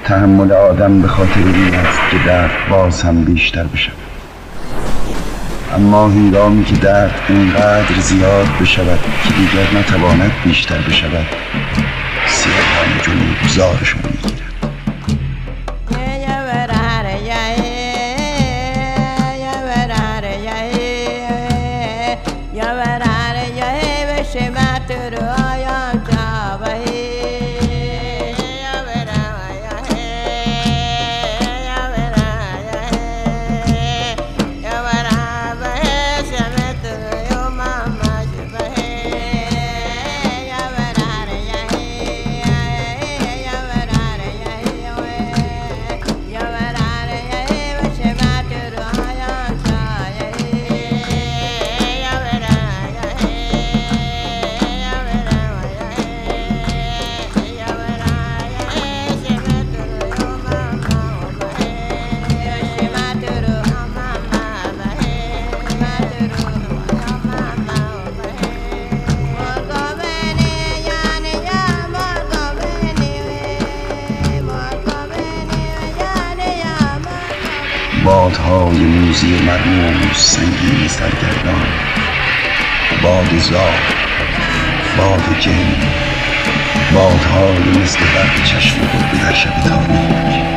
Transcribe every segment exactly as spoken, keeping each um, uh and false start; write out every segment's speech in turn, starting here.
تحمل آدم به خاطر این است که درد باز هم بیشتر بشود. اما هنگامی که درد اینقدر زیاد بشود که دیگر نتواند بیشتر بشود، سیاهان جلوی گذارشون میگیرد. بادهای موزی مرموز سنگین سرگردان، باد زار، باد جن، بادهای مثل برق چشم گربه در شب تاریک.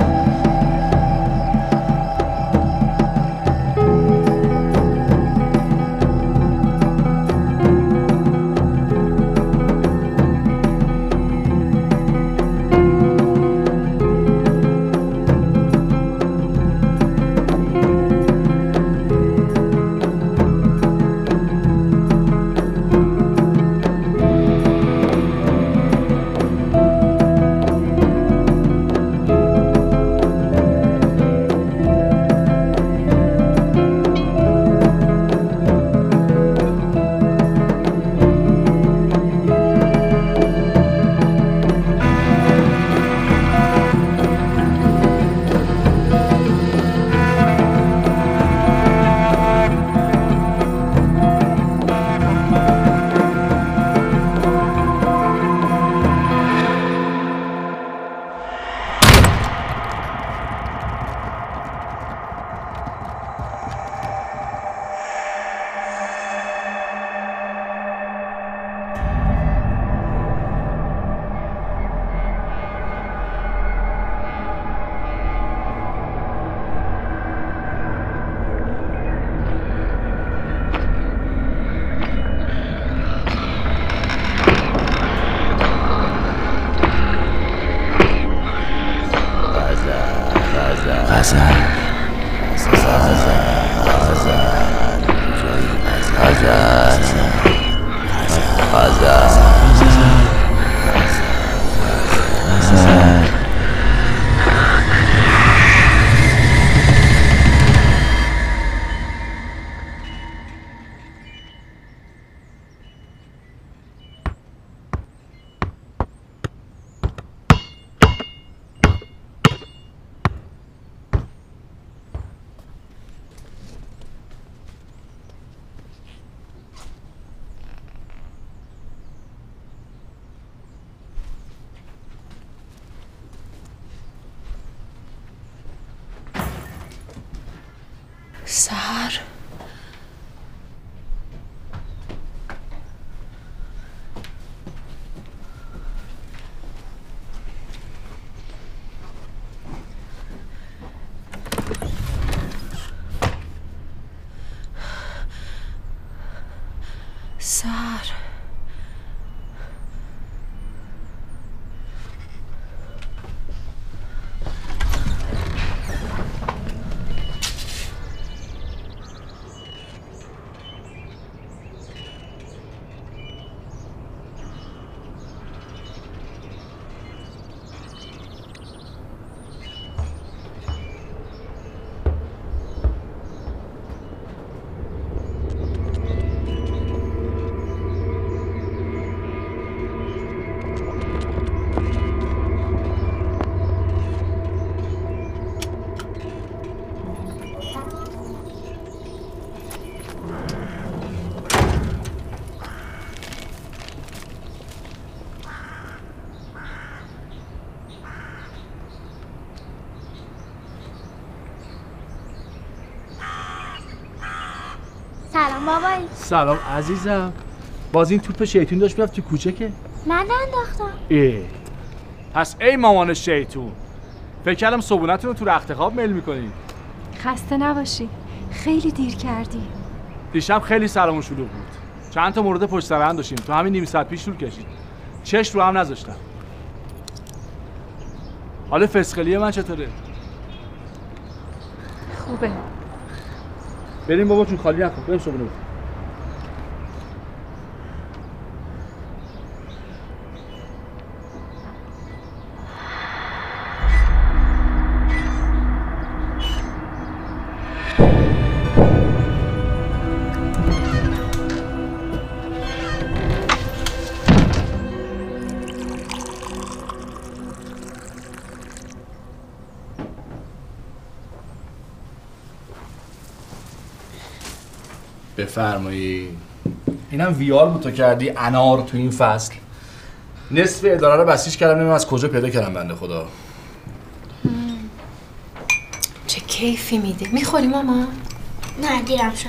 سحر سحر سلام بابایی. سلام عزیزم. باز این توپ شیطون داشت میرفت تو کوچه که من ننداختم. ای پس ای مامان شیطون، فکر کردم صبونتون رو تو رخت خواب میل میکنید. خسته نباشی، خیلی دیر کردی. دیشب خیلی سرمون شلوغ بود، چند تا مورد پشت سر هم داشتیم، تو همین نیم ساعت پیش طول کشید، چش رو هم نذاشتم. حالا فسقلی من چطوره؟ خوبه. بریم بابا چون خالی نکن، بریم صبونه. بفرمایی. اینم ویار بود تو کردی انار تو این فصل. نصف اداره رو بسیج کردم، نمیم از کجا پیدا کردم بنده خدا. چه کیفی میده. میخوری ماما؟ نه دیرم شده.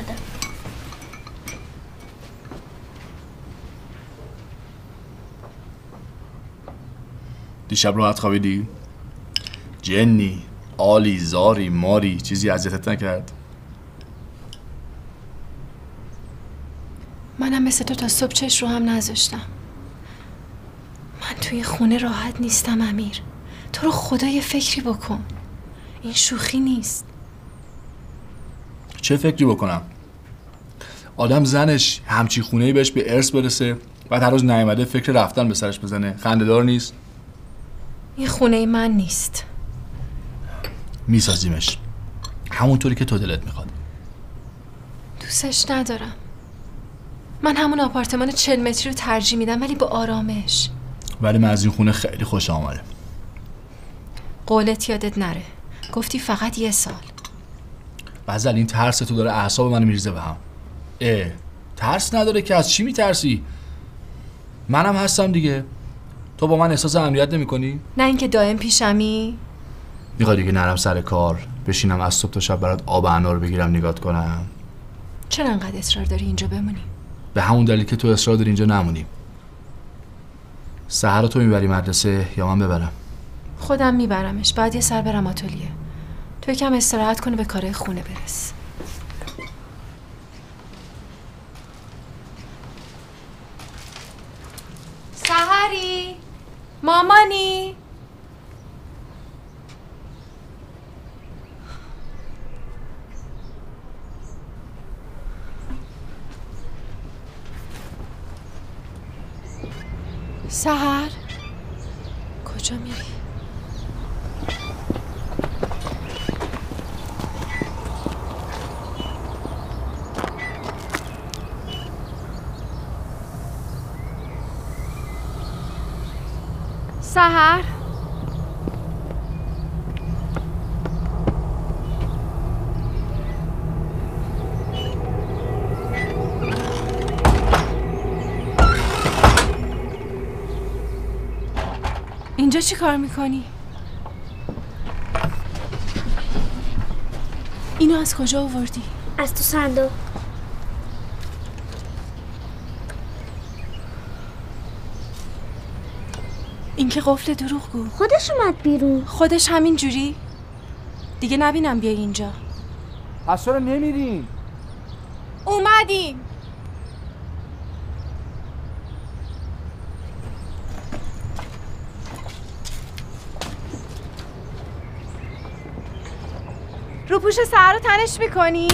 دیشب راحت خوابیدی؟ جنی، آلی، زاری، ماری چیزی اذیتت نکرد؟ منم مثل تو تا صبح چش رو هم نذاشتم. من توی خونه راحت نیستم امیر. تو رو خدا یه فکری بکن، این شوخی نیست. چه فکری بکنم؟ آدم زنش همچی خونه‌ای بهش به ارث برسه بعد هر روز نیامده فکر رفتن به سرش بزنه، خنده‌دار نیست؟ این خونه من نیست. میسازیمش همونطوری که تو دلت میخواد. دوستش ندارم. من همون آپارتمان چهل متری رو ترجیح میدم، ولی با آرامش. ولی من از این خونه خیلی خوشم آمده. قولت یادت نره، گفتی فقط یه سال. بعضی این ترس تو داره اعصاب منو میریزه به هم. اه ترس نداره که از چی میترسی؟ منم هستم دیگه. تو با من احساس امنیت نمی‌کنی؟ نه اینکه دائم پیشمی. میخوای دیگه نرم سر کار بشینم از صبح تا شب برات آب انار بگیرم نگات کنم؟ چرا انقدر اصرار داری اینجا بمونی؟ به همون دلیل که تو اصرار داری اینجا نمونیم. سحر تو میبری مدرسه یا من ببرم؟ خودم میبرمش، بعد یه سر برم آتلیه. تو یکم استراحت کنه به کارهای خونه برس. سحری؟ مامانی؟ سحر؟ کجا میری؟ سحر؟ اینجا چی کار میکنی؟ اینو از کجا آوردی؟ از تو صندوق. این که قفل دروغگو. خودش اومد بیرون. خودش همین جوری؟ دیگه نبینم بیای اینجا. پس چرا نمیرین؟ اومدیم. رو پوش سحر رو تنش میکنی؟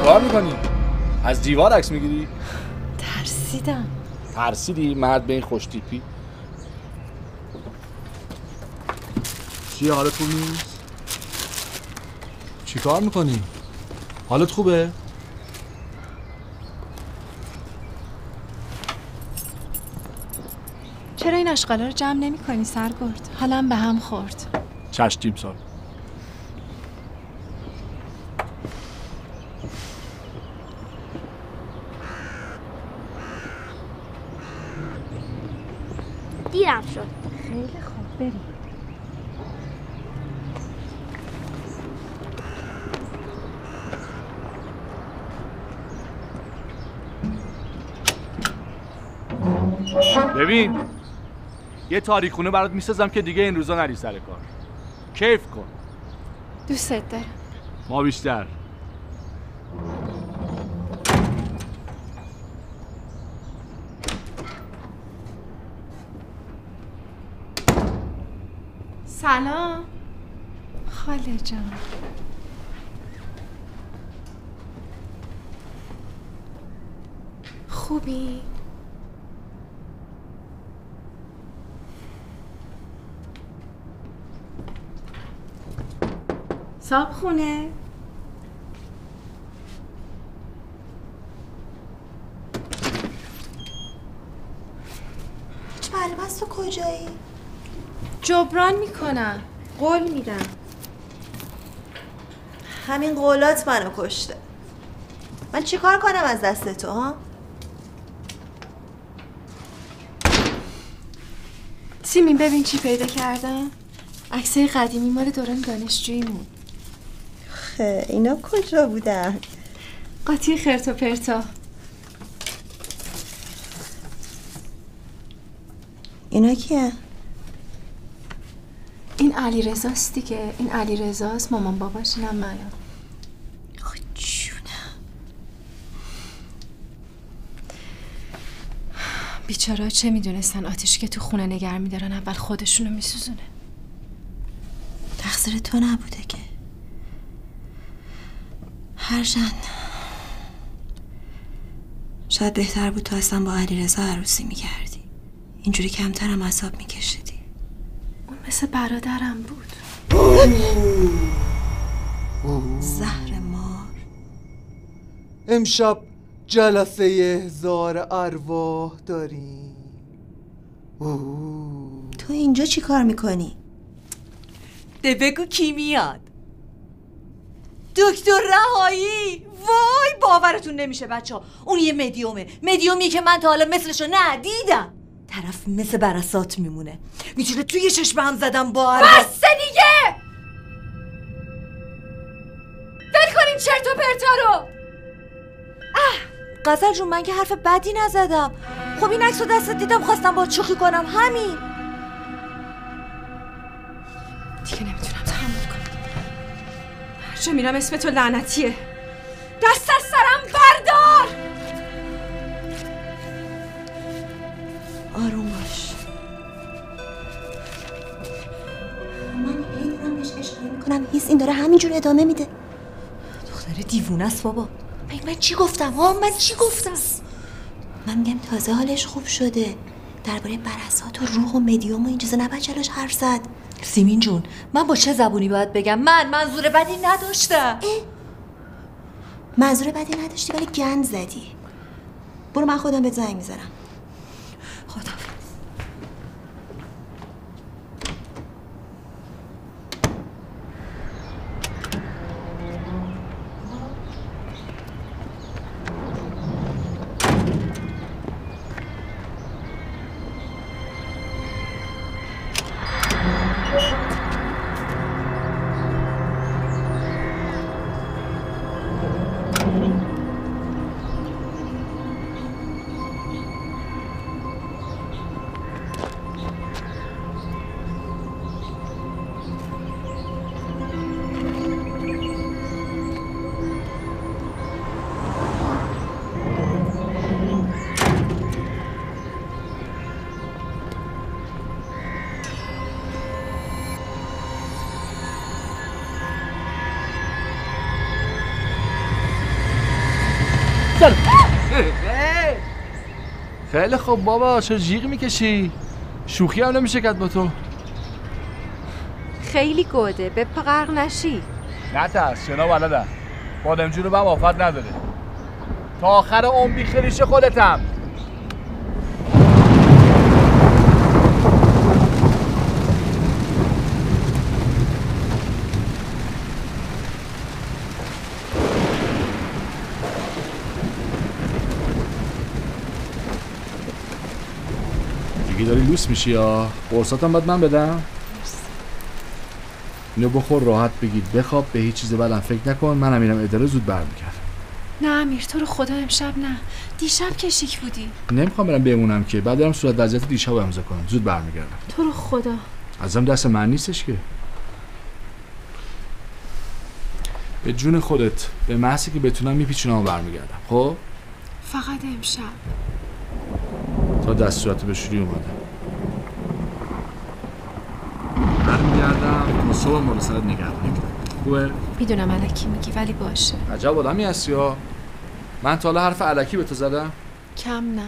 چیکار میکنی؟ از دیوار عکس میگیری؟ ترسیدم. ترسیدی؟ مرد به این خوش تیپی. چیه حالت خوب نیست؟ چیکار میکنی؟ حالت خوبه؟ چرا این اشغالا رو جمع نمی کنی سرگرد؟ حالم به هم خورد. چشم تیمسار. دیرم شد. خیلی خوب بریم. ببین یه تاریخونه برات میسازم که دیگه این روزا نری سر کار. کیف کن. دوستت دارم. ما بیشتر. سلام خاله جان. خوبی؟ صاحب خونه؟ هیچ معلوم است تو کجایی؟ جبران میکنم. قول میدم. همین قولات منو کشته. من چی کار کنم از دست تو ها؟ سیمین ببین چی پیدا کردم. عکسای قدیمی مال دوران دانشجوییمون. خه اینا کجا بودن؟ قاطی خرت و پرتا. اینا کیه؟ این علی رزاست دیگه. این علی رزاست، مامان باباش، اینم منم. خود جونم. بیچاره‌ها چه میدونستن آتیشی که تو خونه نگر میدارن اول خودشونو میسوزونه. تقصیر تو نبوده که. هرچند شاید بهتر بود تو اصلا با علیرضا عروسی میکردی. اینجوری کمترم عذاب میکشیدی. اون مثل برادرم بود. زهر مار. امشب جلسه احضار ارواح داریم. تو اینجا چی کار میکنی؟ ده بگو کی میاد؟ دکتر رهایی. وای باورتون نمیشه بچه ها. اون یه مدیومه. مدیومی که من تا حالا مثلشو ندیدم. طرف مثل برسات میمونه. میتونه توی چشم هم زدم با عربا. بسته دیگه. ول کنین چرت و پرتا رو. اه غزل جون من که حرف بدی نزدم. خب این عکس رو دستت دیدم خواستم با شوخی کنم همین. دیگه نمیتونم تحمل کنم. هر جا میرم اسم تو لعنتیه. دست از سرم بردار. آروم باش. من هی دارم بهش اشاره میکنم هیس این داره همینجور ادامه میده. دختر دیوونه است بابا. من من چی گفتم ها؟ من چی گفتم؟ من میگم تازه حالش خوب شده. درباره برسات و روح و مدیوم و این چیزا نباید جلوش حرف زد. سیمین جون من با چه زبونی باید بگم؟ من منظور بدی نداشتم. منظور بدی نداشتی ولی گند زدی. برو من خودم بهت زنگ میزنم. خدا داره. خیلی خوب بابا، چرا جیغ میکشی؟ شوخی هم نمیشه کرد با تو. خیلی گوده، به پا غرق نشی. نترس، شنا بلدم. بادمجون رو به هم آفت نداره. تا آخر عمر بیخیریش خودتم. دیگه داری لوس میشی یا قرصاتم باید من بدم؟ اینو بخور راحت بگید بخواب، به هیچ چیز بدم فکر نکن. منم میرم اداره زود برمیگردم. نه امیر تو رو خدا امشب نه، دیشب که شیک بودی. نمیخوام برم بمونم که بعد برم صورت وضعیت دیشب رو امضا کنم. زود برمیگردم. تو رو خدا ازم دست من نیستش که. به جون خودت، به محضی که بتونم میپیچونم و برمیگردم. خب فقط امشب. تا دست صورت بشوری اومدم. برمیگردم تا صبح ما رو سرت نگردم. خوبه؟ میدونم الکی میگی ولی باشه. عجب آدمی هستی ها. من تا حالا حرف الکی به تو زدم؟ کم نه.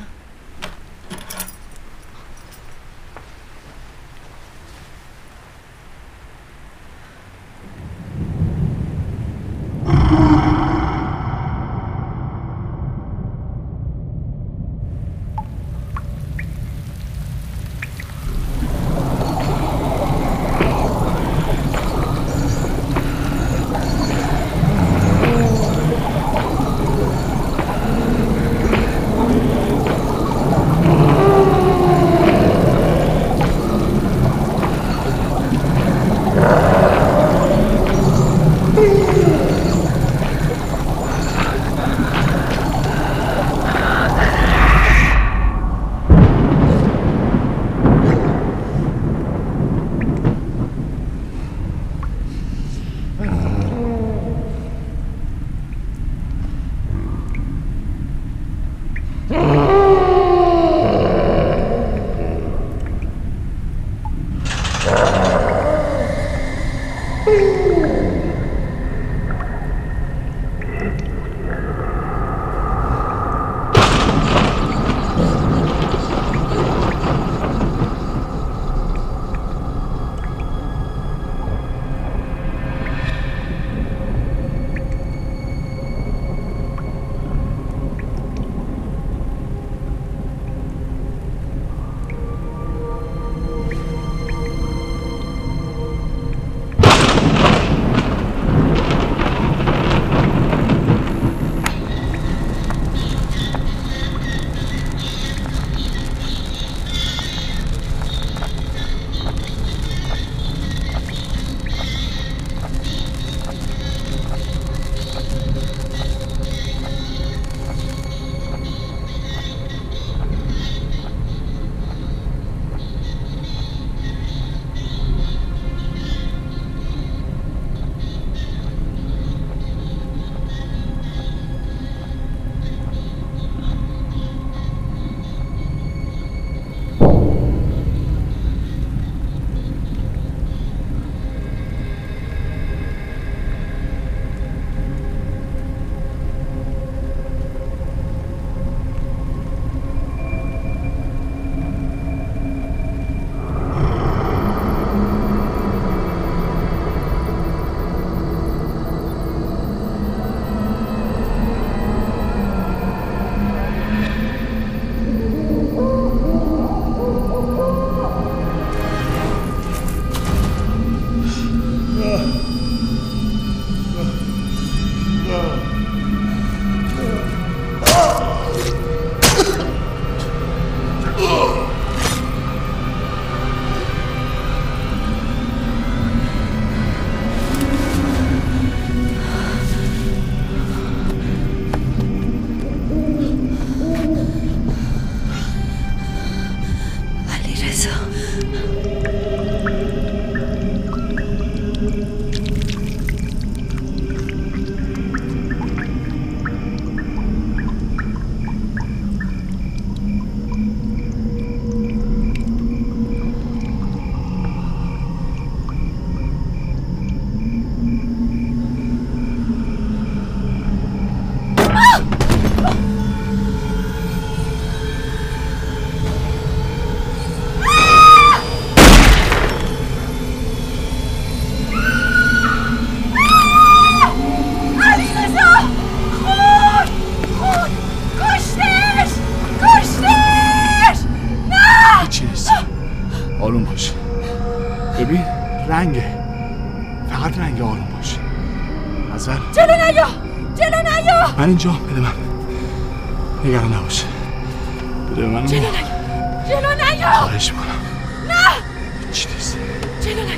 رنگه، فقط رنگ آروم باشه. غزل جلو نیا، جلو نیا. من اینجا، بده من. نگران نباشه. بده به من. جلو نیا، جلو نیا. خواهش میکنم. نه چی نیست. جلو نیا.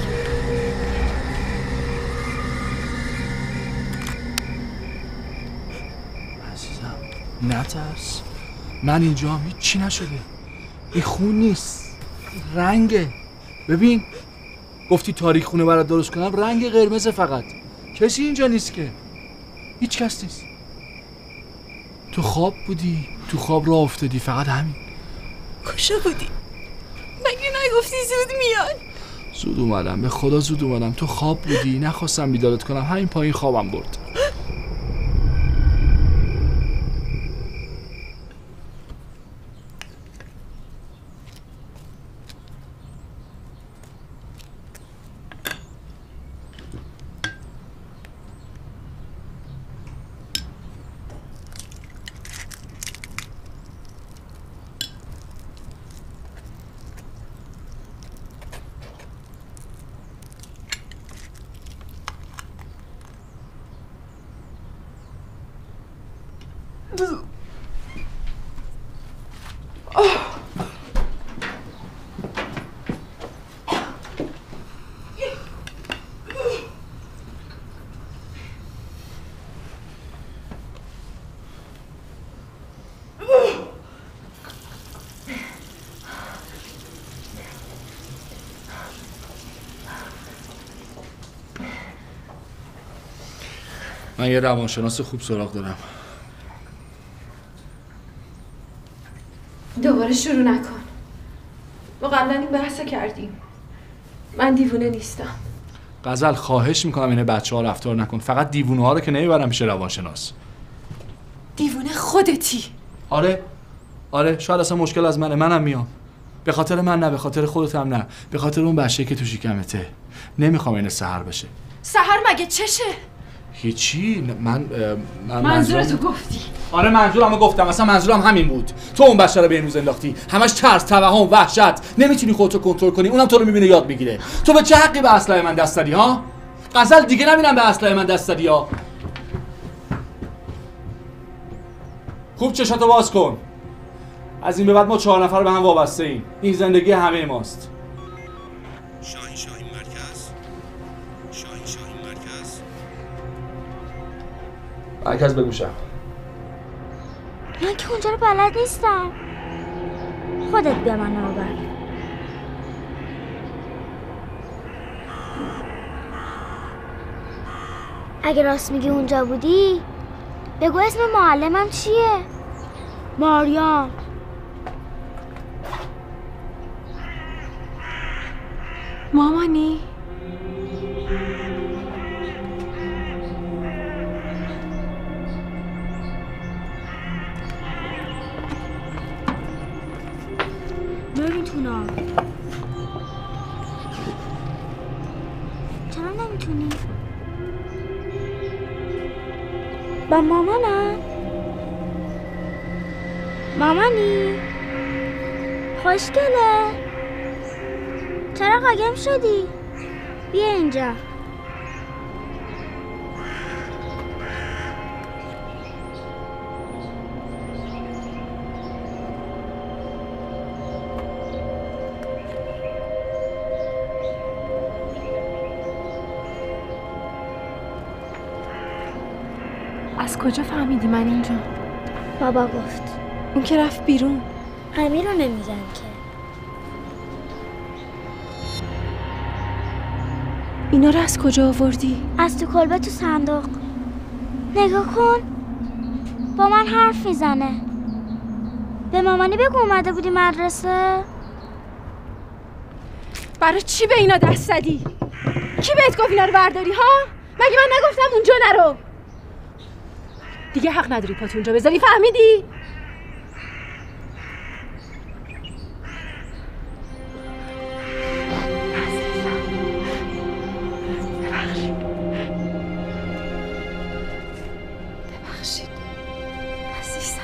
عزیزم نترس، من اینجا هم هیچی نشده. این خون نیست، رنگه. ببین گفتی تاریخ خونه برات درست کنم، رنگ قرمز فقط. کسی اینجا نیست که، هیچ کس نیست. تو خواب بودی، تو خواب راه افتادی، فقط همین. کجا بودی؟ مگه نگفتی زود میاد؟ زود اومدم، به خدا زود اومدم. تو خواب بودی، نخواستم بیدارت کنم، همین پایین خوابم برد. من یه روانشناس خوب سراغ دارم. دوباره شروع نکن. ما قبلا این بحث کردیم. من دیوونه نیستم. غزل خواهش میکنم این بچه ها رفتار نکن. فقط دیوونه ها رو که نمیبرم پیش روانشناس. دیوونه خودتی. آره آره شاید اصلا مشکل از منه. منم میام. به خاطر من نه، به خاطر خودت هم نه، به خاطر اون بچه‌ای که تو شکمته. نمیخوام این سحر بشه. سحر مگه چشه؟ هیچی. من, من منظورتو گفتی. آره منظورمو گفتم. اصلا منظورم همین بود. تو اون بچه رو به این روز انداختی. همش ترس، توهم، وحشت. نمیتونی خودتو کنترل کنی. اونم تو رو میبینه یاد میگیره. تو به چه حقی به اسلحه من دست دادی ها؟ غزل دیگه نمیرم به اسلحه من دست دادی ها. خوب چشاتو باز کن. از این به بعد ما چهار نفر به هم وابسته ایم. این زندگی همه ماست. شاهین شاهین مرکز. شاهین شاهین مرکز. مرکز بگوشم. من که اونجا رو بلد نیستم. خودت به من آور. اگه راست میگی اونجا بودی بگو اسم معلمم چیه؟ ماریام. مامانی نمیتونم. چرا نمیتونی؟ با مامانم. مامانی خوشگله. چرا قایم شدی؟ بیا اینجا. از کجا فهمیدی من اینجا؟ بابا گفت. اون که رفت بیرون. همین رو نمیگن که. اینا رو از کجا آوردی؟ از تو کلبه تو صندوق. نگاه کن با من حرف میزنه. به مامانی بگو اومده بودی مدرسه. برای چی به اینا دست زدی؟ کی بهت گفت اینا رو برداری ها؟ مگه من نگفتم اونجا نرو؟ دیگه حق نداری پات اونجا بذاری، فهمیدی؟ ببخشید عزیزم.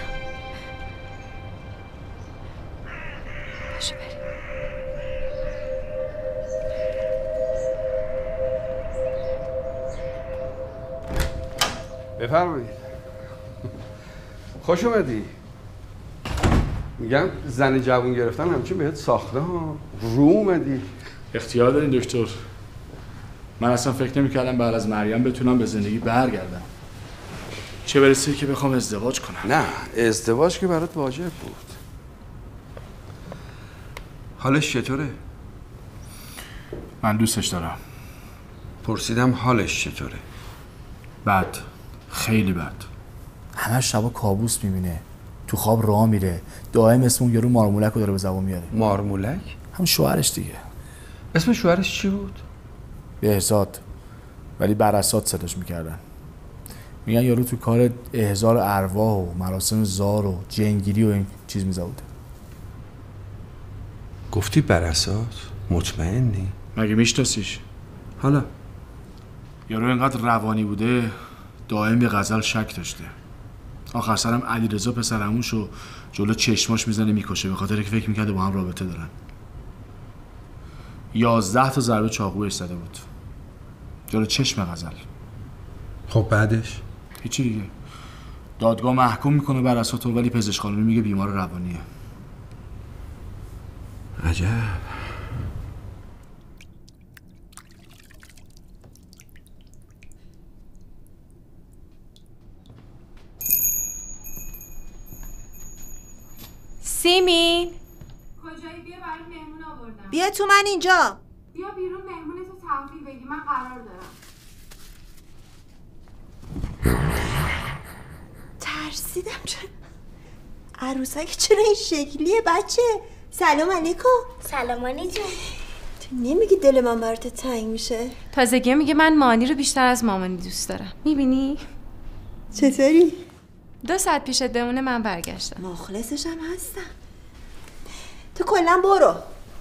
باشو بریم. بفرمایید. خوش اومدی. میگم زن جوون گرفتن همچین بهت ساخته ها. رو اومدی. اختیار دارین دکتر. من اصلا فکر نمی‌کردم بعد از مریم بتونم به زندگی برگردم. چه برسه که بخوام ازدواج کنم. نه ازدواج که برات واجب بود. حالش چطوره؟ من دوستش دارم. پرسیدم حالش چطوره؟ بد. خیلی بد. همش شبا کابوس میبینه. تو خواب راه میره. دائم اسم اون یارو مارمولک رو داره به زبان میاره. مارمولک؟ هم شوهرش دیگه. اسم شوهرش چی بود؟ بهزاد. ولی براسات صداش میکردن. میگن یارو تو کار احضار ارواح و مراسم زار و جنگیری و این چیز میزاوده. گفتی براسات؟ مطمئنی؟ مگه میشناسیش؟ حالا یارو اینقدر روانی بوده دائم به غزل شک داشته. آخر سرم علیرضا پسر عموشو جلو چشماش میزنه میکشه به خاطر که فکر میکرده با هم رابطه دارن. یازده تا ضربه چاقویش زده بود جلو چشم غزل. خب بعدش؟ هیچی دیگه. دادگاه محکوم میکنه براساتو ولی پزشک قانونی میگه بیمار روانیه. عجب. سیمین کجایی؟ بیا برات مهمون آوردم. بیا تو، من اینجا. بیا بیرون مهمونتو تحویل بگی، من قرار دارم. ترسیدم چرا عروسک چرا این شکلیه بچه؟ سلام علیکم. سلام آنی جون. تو نمیگی دل من برات تنگ میشه؟ تازگی میگه من مانی رو بیشتر از مامانی دوست دارم. میبینی؟ چطوری؟ دو ساعت پیشت بمونه من برگشتم. مخلصشم هستم. تو کلا برو.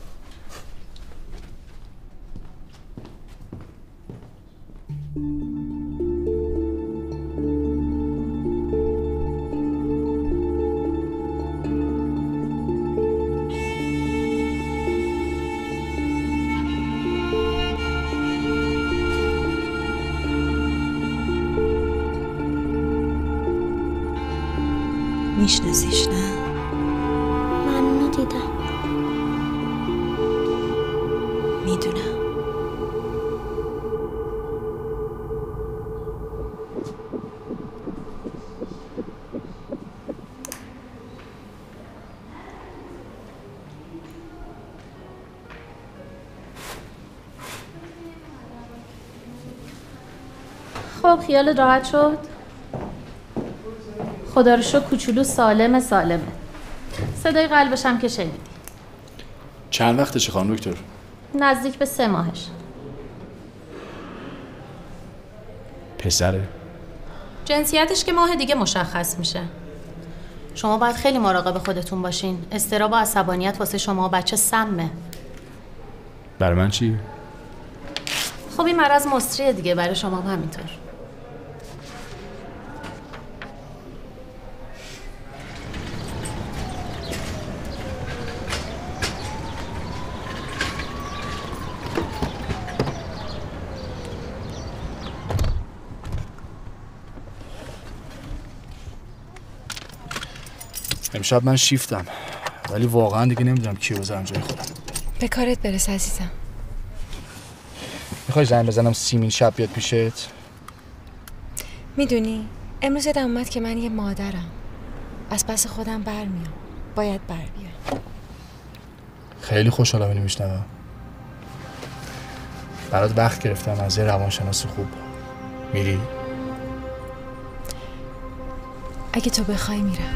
میشناسیش نه؟ من میدیدم. میدونم. خب خیال راحت شد؟ خدا رو شکر کوچولو سالمه سالمه. صدای قلبش هم که شنیدی. چند وقتشه خانم دکتر؟ نزدیک به سه ماهش. پسره؟ جنسیتش که ماه دیگه مشخص میشه. شما باید خیلی مراقب خودتون باشین. اضطراب و عصبانیت واسه شما بچه سمه. برای من چی؟ خب این مرض مصریه دیگه، برای شما هم همینطور. امشب من شیفتم ولی واقعا دیگه نمیدونم کیو بذارم جای خودم. به کارت برس عزیزم. میخوای زنگ بزنم سیمین شب بیاد پیشت؟ میدونی امروز یادم اومد که من یه مادرم. از پس خودم برمیام. باید بر بیام. خیلی خوشحالم اینو میشنوم. برات وقت گرفتم از یه روانشناس خوب. میری؟ اگه تو بخوای میرم.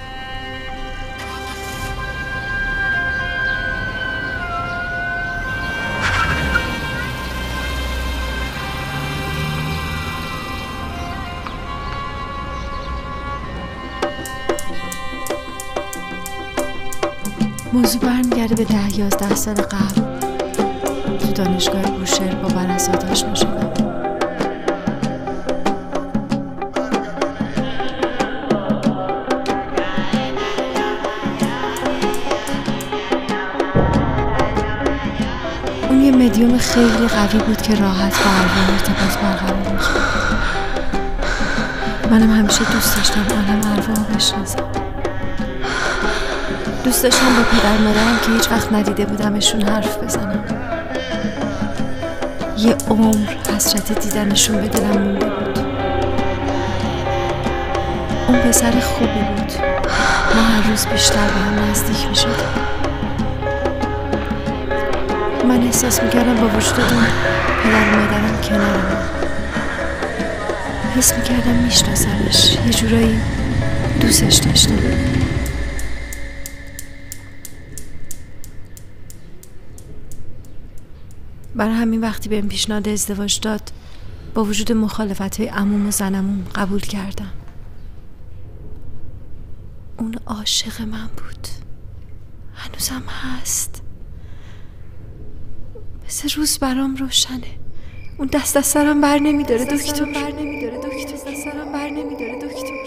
موضوع برمیگرده به ده یازده سال قبل. تو دانشگاه بوشهر با براسات آشنا شدم. اون یه مدیوم خیلی قوی بود که راحت با ارواح ارتباط برقرار می‌کرد. منم همیشه دوست داشتم عالم ارواح بشناسم. دوست داشتم با پدر مادرم که هیچ وقت ندیده بودمشون حرف بزنم. یه عمر حسرت دیدنشون به دلم مونده بود. اون پسر خوبی بود. ما هر روز بیشتر به هم نزدیک می شدیم. من احساس می کردم با وجود اون پدر و مادرم کنارم. حس می کردم می شناسمش. یه جورایی دوستش داشتم. برای همین وقتی بهم پیشنهاد ازدواج داد با وجود مخالفت‌های عموم و زنمون قبول کردم. اون عاشق من بود. هنوزم هست. مثل روز برام روشنه. اون دست از سرم بر نمیداره دکتر. بر نمیداره دکتر. دست از سرم بر نمیداره دکتر.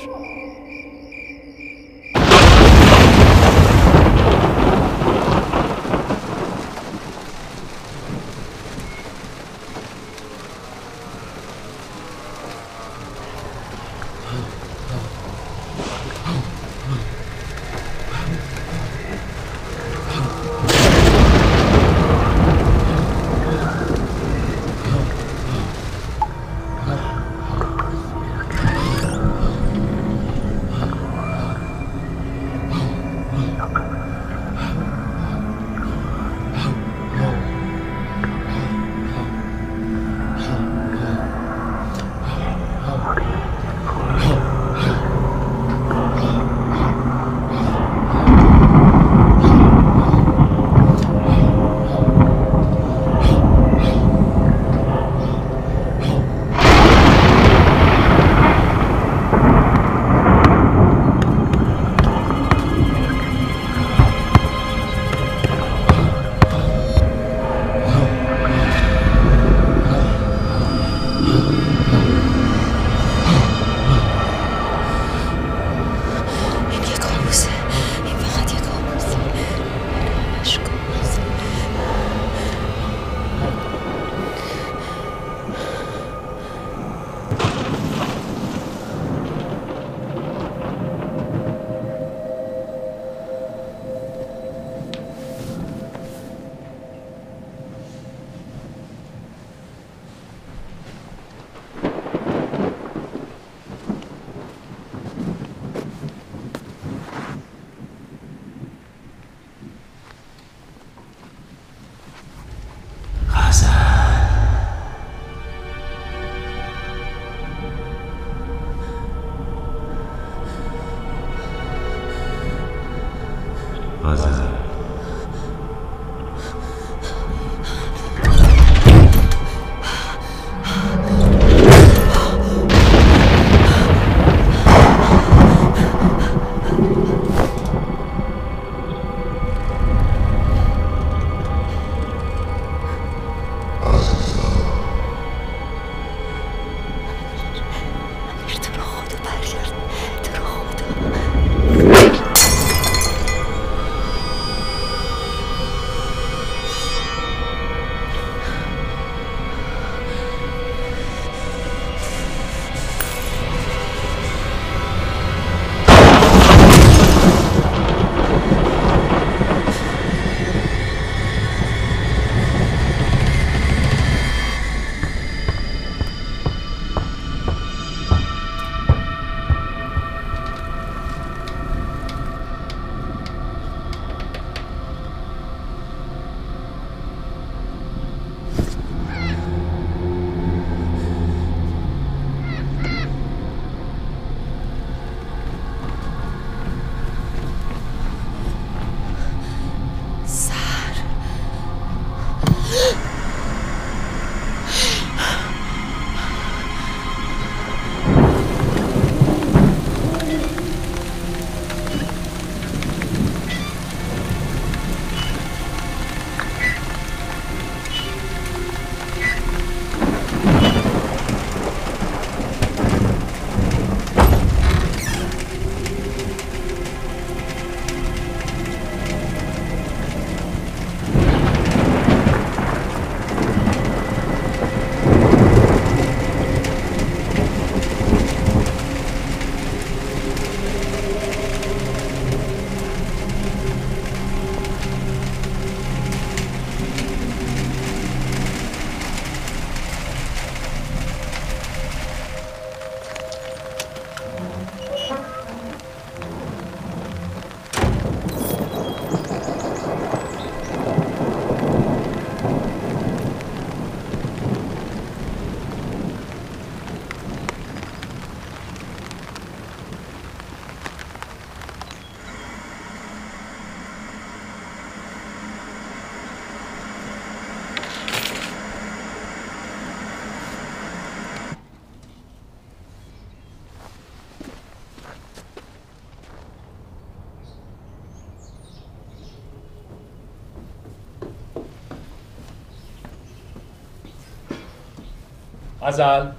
غزل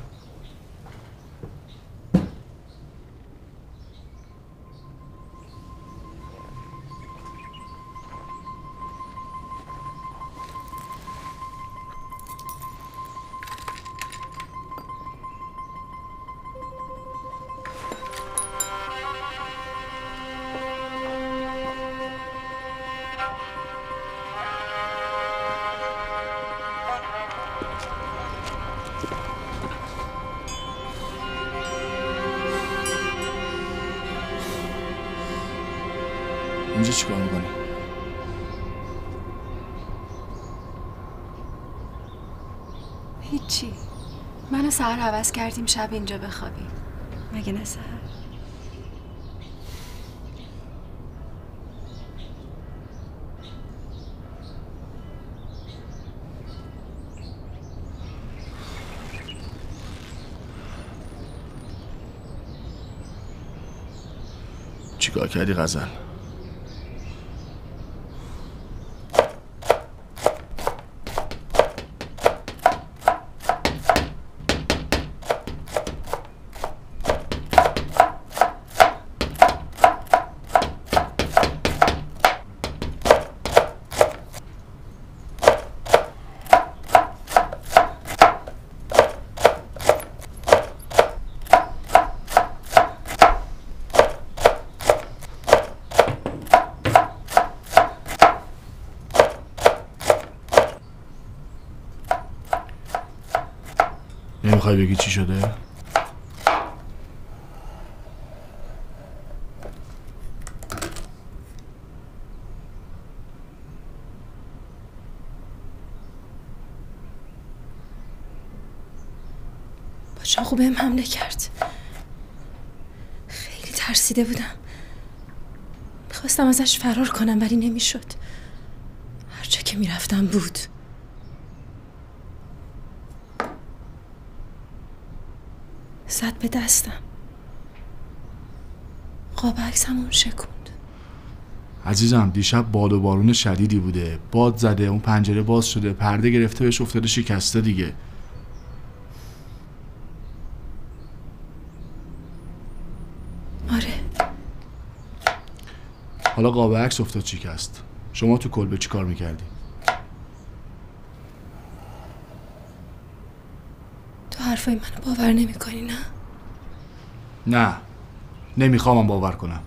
اینجا چیکار میکنی؟ هیچی. منو سهر حوض کردیم شب اینجا بخوابیم. مگه نه سهر؟ چیکار کردی غزل؟ نمیخوای بگی چی شده؟ با چاقو بهم حمله کرد. خیلی ترسیده بودم. میخواستم ازش فرار کنم ولی نمیشد. هر جا که میرفتم بود. زد به دستم. قاب عکسمون شکوند. عزیزم دیشب باد و بارون شدیدی بوده. باد زده، اون پنجره باز شده، پرده گرفته بهش افتاده شکسته دیگه. آره. حالا قاب عکس افتاد شکست. شما تو کلبه چی کار میکردی؟ تو حرفای منو باور نمی کنی نه؟ نه نمیخوامم باور کنم.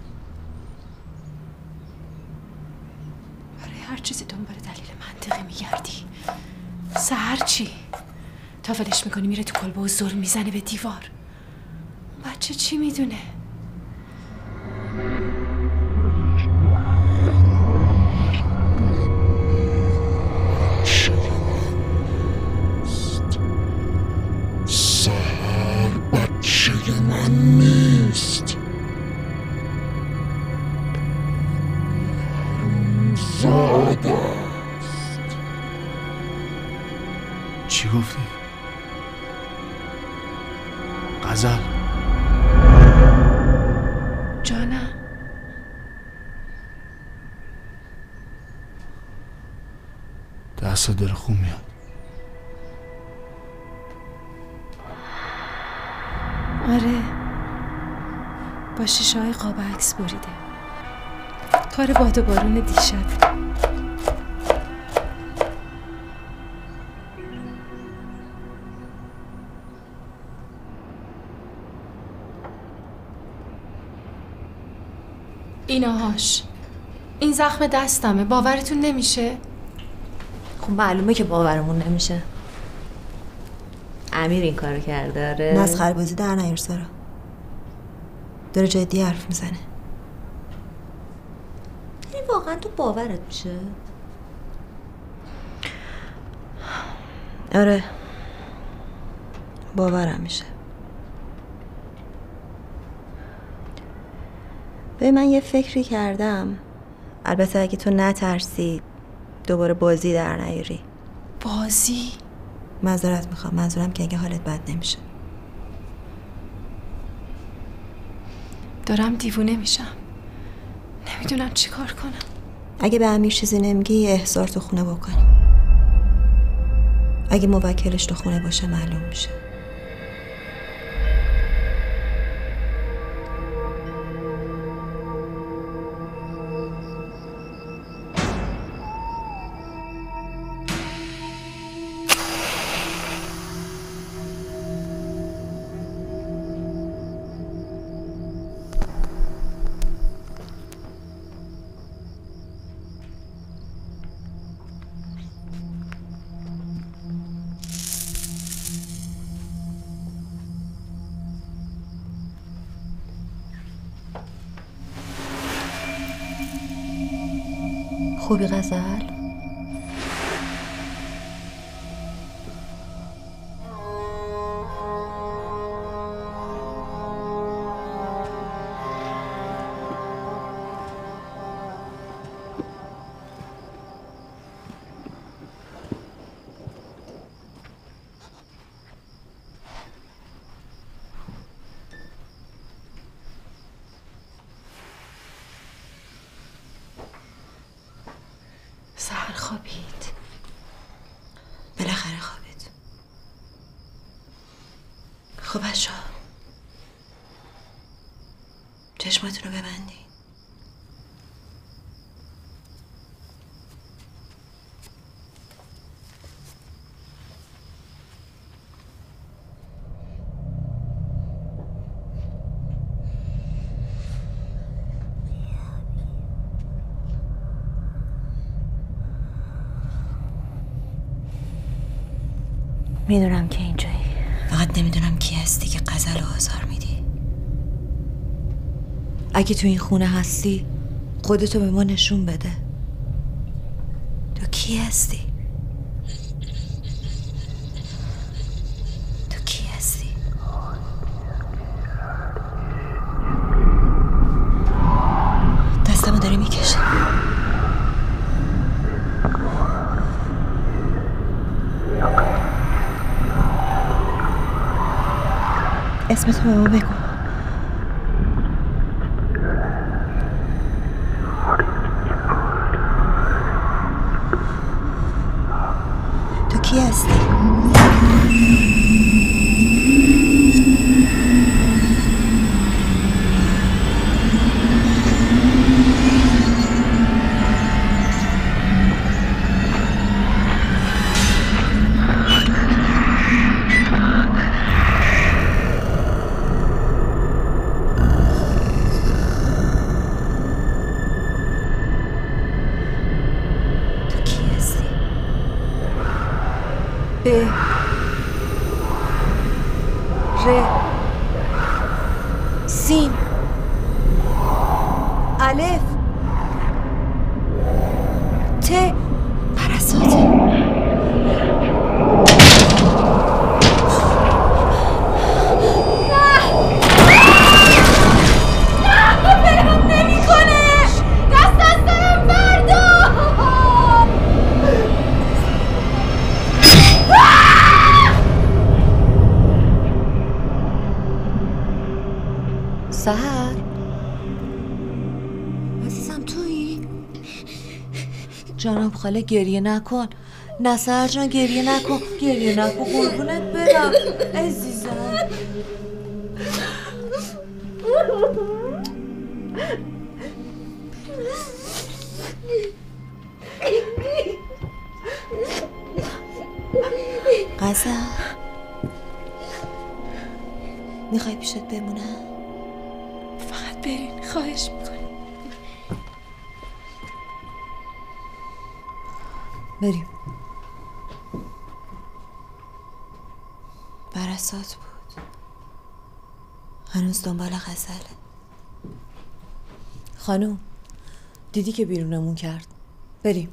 برای هر چیزی دنبال دلیل منطقی میگردی. سهر چی؟ تا ولش میکنی میره تو کلبه و ظلم میزنه به دیوار. بچه چی میدونه؟ چی گفتی؟ غزل جانم دست داره خون میاد. آره با شیشه های قاب عکس بریده. کار باد و بارون دیشب. ایناهاش. این زخم دستمه. باورتون نمیشه؟ خب معلومه که باورمون نمیشه. امیر این کارو کرده. آره مسخره بازی در نیار سارا. داره جدی حرف میزنه. این واقعا تو باورت میشه؟ آره باورم میشه. به من یه فکری کردم. البته اگه تو نترسی دوباره بازی در نیاری. بازی؟ معذرت میخوام. منظورم که اگه حالت بد نمیشه. دارم دیوونه میشم. نمیدونم چی کار کنم. اگه به امیر چیزی نمیگی احضار تو خونه بکنی. اگه موکلش تو خونه باشه معلوم میشه. خوبی غزل؟ سحر خوابید. بالاخره خوابید. خب بچه‌ها چشماتون رو ببندین. میدونم که اینجایی، فقط نمیدونم کی هستی که غزل رو آزار میدی. اگه تو این خونه هستی خودتو به ما نشون بده. تو کی هستی؟ تو کی هستی؟ دستمو داره میکشه. اسمتو به ما بگو. تو کی هستی؟ ب ر سین الف ت پرستات. سحر عزیزم تویی؟ جانم خاله گریه نکن. نه سحر جان گریه نکن، گریه نکن قربونت برم عزیزم. غزل میخوای پیشت بمونم؟ فقط برین، خواهش میکنم. بریم. برسات بود، هنوز دنبال غزله. خانوم دیدی که بیرونمون کرد. بریم.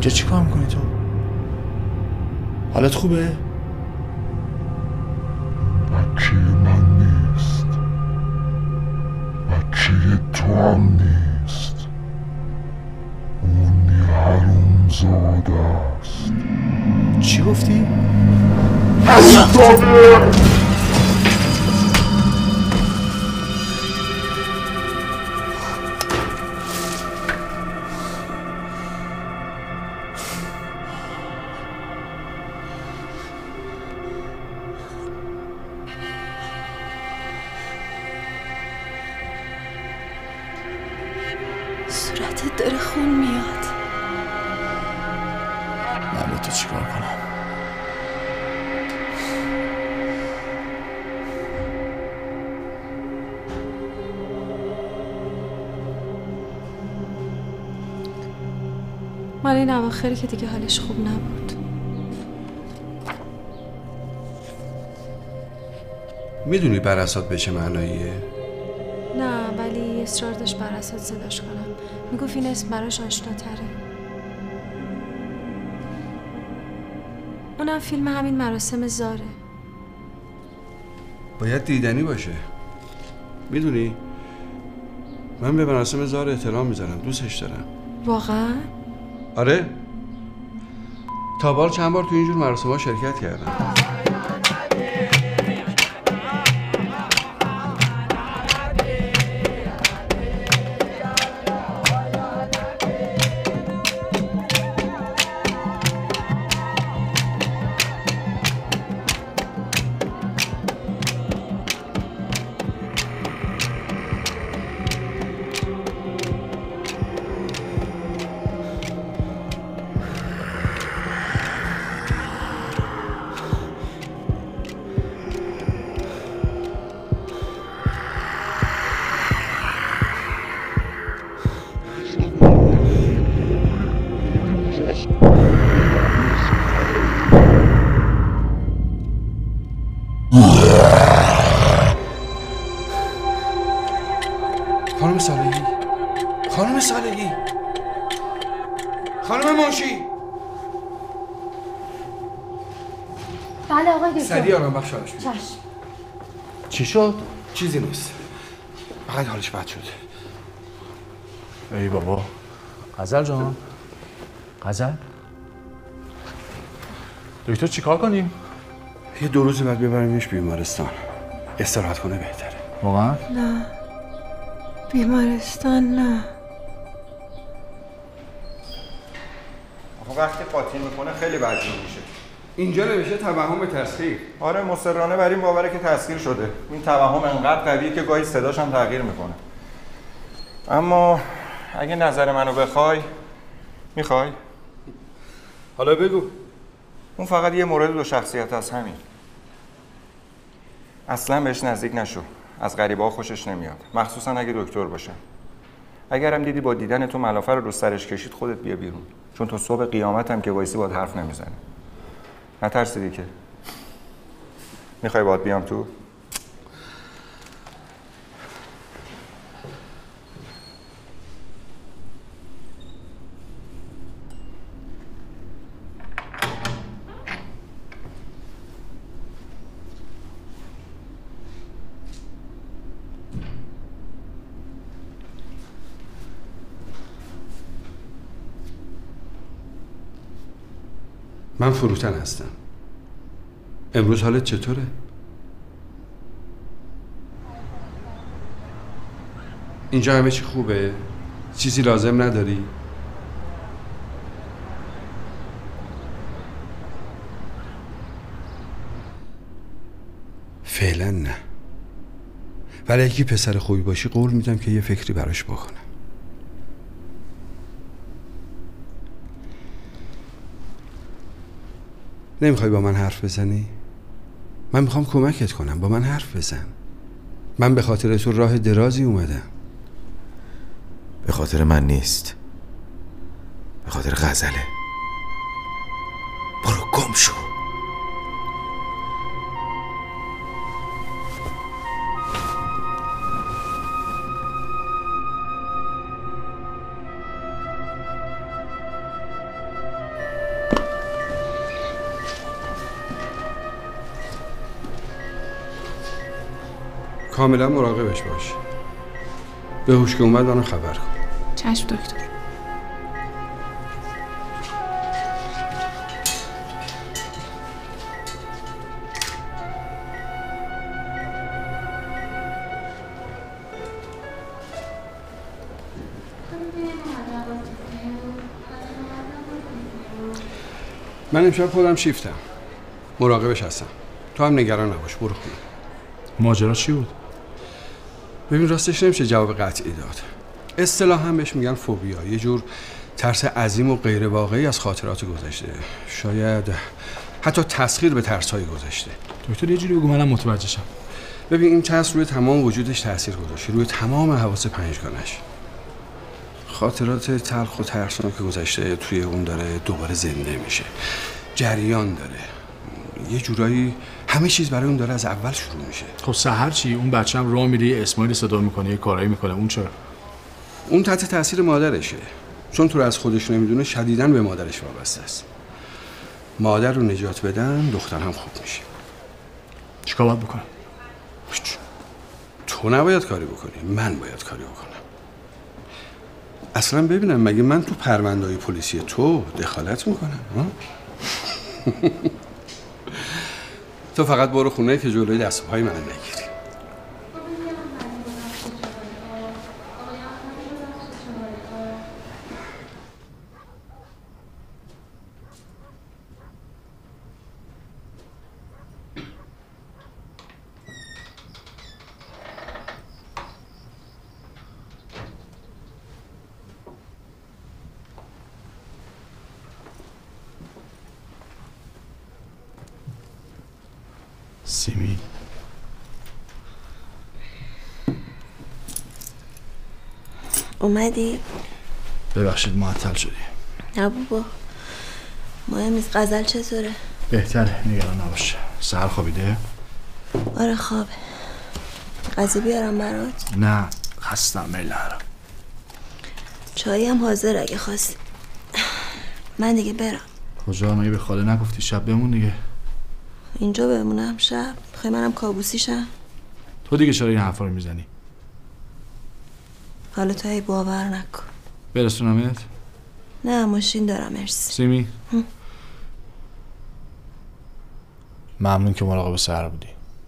اینجا چی کار میکنی تو؟ حالت خوبه؟ بچه من نیست، بچه تو هم نیست، اون یه حروم زاده است. چی گفتی؟ استانه صورتت داره خون میاد. من با تو چیکار کنم؟ مال این اواخری که دیگه حالش خوب نبود. میدونی براسات به چه معناییه؟ نه ولی اصرار داشت براسات صداش کنم. میگفت این اسم براش آشناتره. اونم فیلم همین مراسم زاره. باید دیدنی باشه. میدونی من به مراسم زار احترام میذارم، دوستش دارم. واقعا؟ آره، تا بار چند بار تو اینجور مراسم ها شرکت کردم. خانم صالحی، خانم صالحی، خانم منشی. بله آقای دکتر. سریع آرام بخش حالش بیار. چشم. چی شد؟ چیزی نیست، فقط حالش بد شد. ای بابا. غزل جان، غزل دکتر چیکار کنیم؟ یه دو روز بعد ببریمش بیمارستان، استراحت کنه بهتره. واقعا؟ نه بیمارستان نه. آخه وقتی قاطی میکنه خیلی بدجور میشه. اینجا نمیشه توهم تسخیر. آره مصرانه بر این باوره که تسخیر شده. این توهم انقدر قویه که گاهی صداش هم تغییر میکنه. اما اگه نظر منو بخوای، میخوای؟ حالا بگو. اون فقط یه مورد دو شخصیت از همین. اصلا بهش نزدیک نشو. از غریبه‌ها خوشش نمیاد، مخصوصا اگه دکتر باشه. اگرم دیدی با دیدن تو ملافه رو رو سرش کشید، خودت بیا بیرون، چون تو صبح قیامت هم که وایسی باهات حرف نمیزنه. نترسیدی که؟ میخوای باهات بیام تو؟ من فروتن هستم. امروز حالت چطوره؟ اینجا همه چی خوبه؟ چیزی لازم نداری؟ فعلا نه، ولی اگه پسر خوبی باشی قول میدم که یه فکری براش بکنم. نمیخوای با من حرف بزنی؟ من میخوام کمکت کنم، با من حرف بزن. من به خاطر تو راه درازی اومدم. به خاطر من نیست، به خاطر غزله. برو گم شو. کاملا مراقبش باش. به هوش که اومد منو خبر کن. چشم دکتر. من امشب خودم شیفتم، مراقبش هستم. تو هم نگران نباش، برو خونه. ماجرا چی بود؟ ببین راستش نمیشه جواب قطعی داد. اصطلاحاً هم بهش میگن فوبیا، یه جور ترس عظیم و غیر واقعی از خاطرات گذشته، شاید حتی تسخیر به ترس‌های گذشته. دکتر یه جوری بگو منم متوجه شم. ببین این ترس روی تمام وجودش تاثیر گذاشته، روی تمام حواس پنجگانش. خاطرات تلخ و ترسناک گذشته توی اون داره دوباره زنده میشه، جریان داره، یه جورایی همه چیز برای اون داره از اول شروع میشه. خب سحر چی؟ اون بچه‌م راه میره یه اسماعیل صدا میکنه، یه کارایی میکنه، اون چرا؟ اون تحت تاثیر مادرشه، چون تو رو از خودش نمیدونه شدیداً به مادرش وابسته است. مادر رو نجات بدن دختر هم خوب میشه. چیکار باید بکنم؟ تو نباید کاری بکنی، من باید کاری بکنم. اصلا ببینم مگه من تو پرونده‌های پلیسی تو دخالت میکنم؟ تو فقط برو خونه که جلوی دست و پای من نگیری. سیمی اومدی؟ ببخشید معطل شدی. نه بابا مهم نیست. غزل چطوره؟ بهتره، نگران نباش. سحر خوابیده؟ آره خوابه. غذا بیارم برات؟ نه خستم، میل ندارم. چایی هم حاضر اگه خواستی. من دیگه برم. کجا؟ مگه به خاله نگفتی شب بمون دیگه؟ اینجا بمونم شب؟ بخوای منم کابوسی شم؟ تو دیگه چرا این حرفا رو میزنی؟ حالا تو هی باور نکن. برسونمت؟ نه ماشین دارم مرسی. سیمی ممنون که مراقب سحر بودی.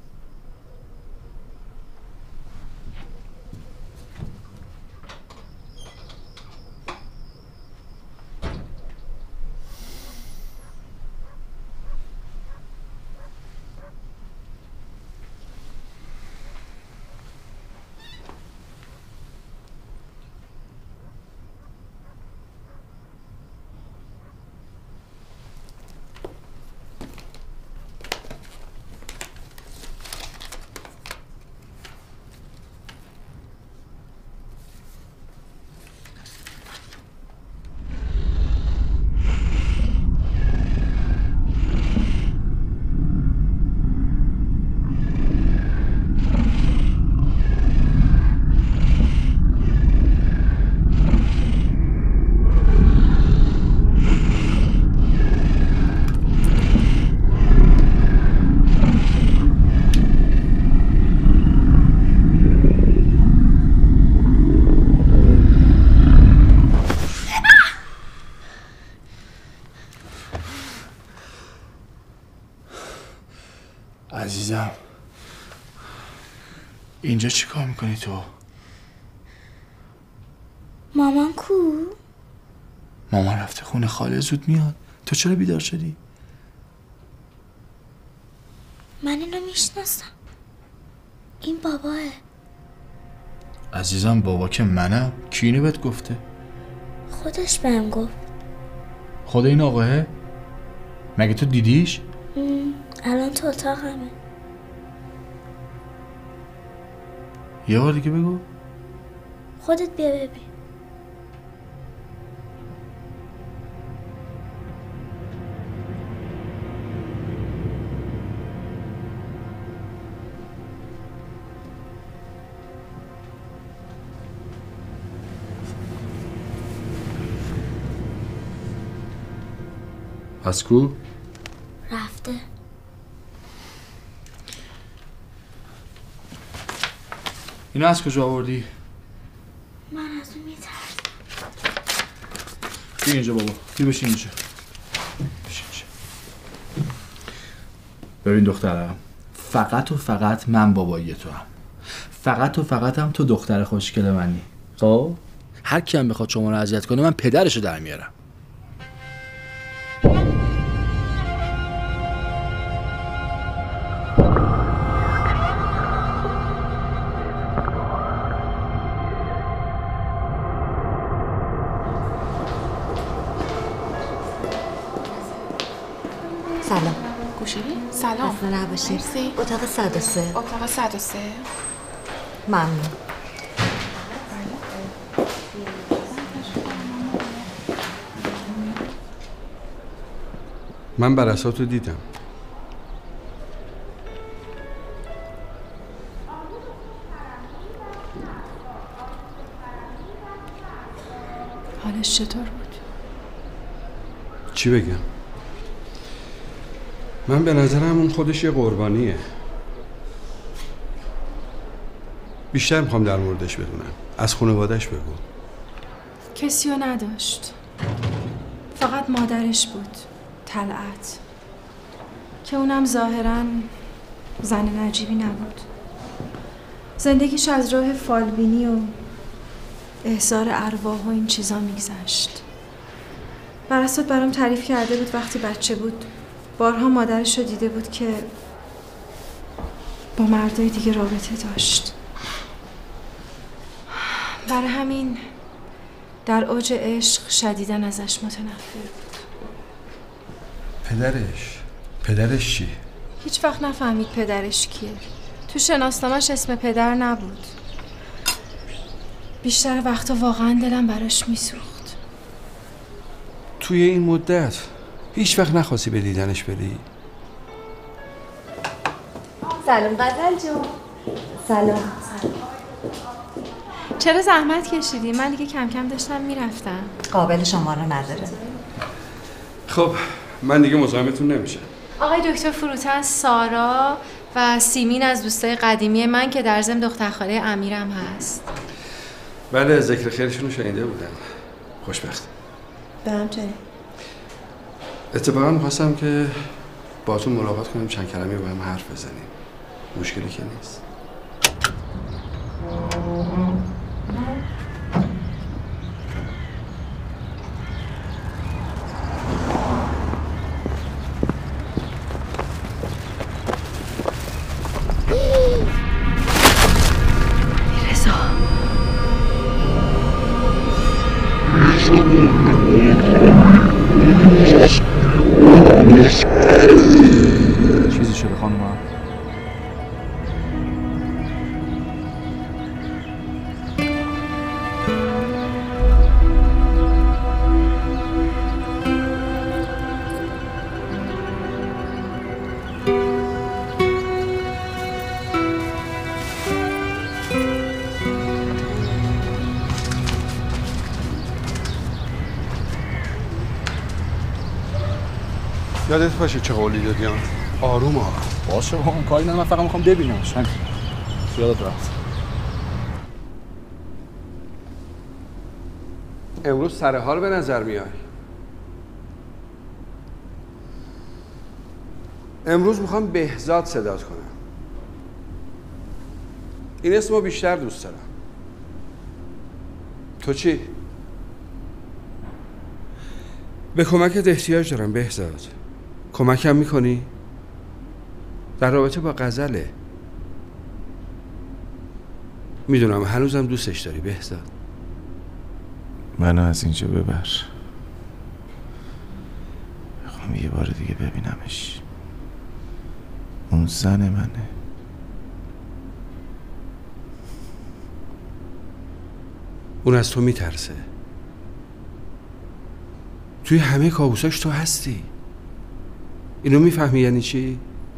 عزیزم اینجا چی کار میکنی تو؟ مامان کو؟ مامان رفته خونه خاله، زود میاد. تو چرا بیدار شدی؟ من اینو میشناسم، این باباه. عزیزم بابا که منم؟ کی اینو بهت گفته؟ خودش بهم گفت. خود این آقاه؟ مگه تو دیدیش؟ ام. الان تو اتاقمه. یه بار دیگه بگو. خودت بیا ببین. پس کو؟ رفته. اینو از کجا آوردی؟ من از اون میترسم. بیا اینجا بابا، بیا بشین اینجا. بشین اینجا. ببین دخترم، فقط و فقط من بابایی تو هم. فقط و فقط هم تو دختر خوشگل منی. خب؟ هر کی هم بخواد شما رو اذیت کنه من پدرشو در میارم. سلام. گوشی؟ سلام. خسته نباشی. مرسی. اتاق صد و سه. اتاق صد و سه. ممنون. من براساتو دیدم. حالش چطور بود؟ چی بگم؟ من به نظرم اون خودش یه قربانیه. بیشتر میخوام در موردش بدونم. از خانواده‌اش بگو. کسی رو نداشت. فقط مادرش بود، طلعت، که اونم ظاهراً زن نجیبی نبود. زندگیش از راه فالبینی و احضار ارواح و این چیزا میگذشت. براسات برام تعریف کرده بود وقتی بچه بود بارها مادرش رو دیده بود که با مردای دیگه رابطه داشت. برای همین در اوج عشق شدیداً ازش متنفر بود. پدرش؟ پدرش چی؟ هیچ وقت نفهمید پدرش کیه. تو شناسنامه‌اش اسم پدر نبود. بیشتر وقتا واقعاً دلم براش میسوخت. توی این مدت هیچ وقت نخواستی به دیدنش بری؟ سلام غزل جون. سلام. چرا زحمت کشیدی؟ من دیگه کم کم داشتم میرفتم. قابل شما رو نداره. خب من دیگه مزاحمتون نمیشم. آقای دکتر فروتن، سارا و سیمین از دوستای قدیمی من که در ضمن دختر خاله امیرم هست. بله، ذکر خیرشون رو شنیده بودم. خوشبخت. به همچنین. اتفاقا می‌خواستم که باهاتون ملاقات کنیم، چند کلمه با هم حرف بزنیم. مشکلی که نیست. چیزی شده خانومم؟ یادت باشه چه قولی دادی آن؟ آروم آروم. باشه با اون کاری ندارم، من فقط میخوام ببینمش. همین. یادت رفت. امروز سر حال به نظر میای. امروز میخوام بهزاد صدات کنم. این اسمو بیشتر دوست دارم. تو چی؟ به کمکت احتیاج دارم بهزاد. کمکم میکنی؟ در رابطه با غزله. میدونم هنوزم دوستش داری بهزاد. منو از اینجا ببر. میخوام یه بار دیگه ببینمش. اون زن منه. اون از تو میترسه. توی همه کابوساش تو هستی. اینو میفهمی یعنی چی؟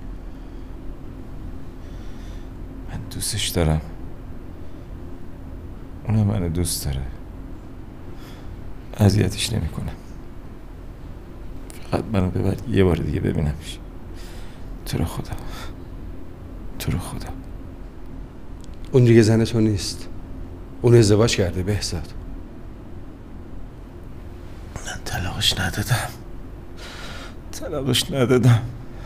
من دوستش دارم. اونم منو دوست داره. اذیتش نمیکنم. فقط منو ببر یه بار دیگه ببینمش. تو رو خدا. تو رو خدا. اون دیگه زن تو نیست. اون ازدواج کرده بهزاد. من طلاقش ندادم. طلاقش ندادم.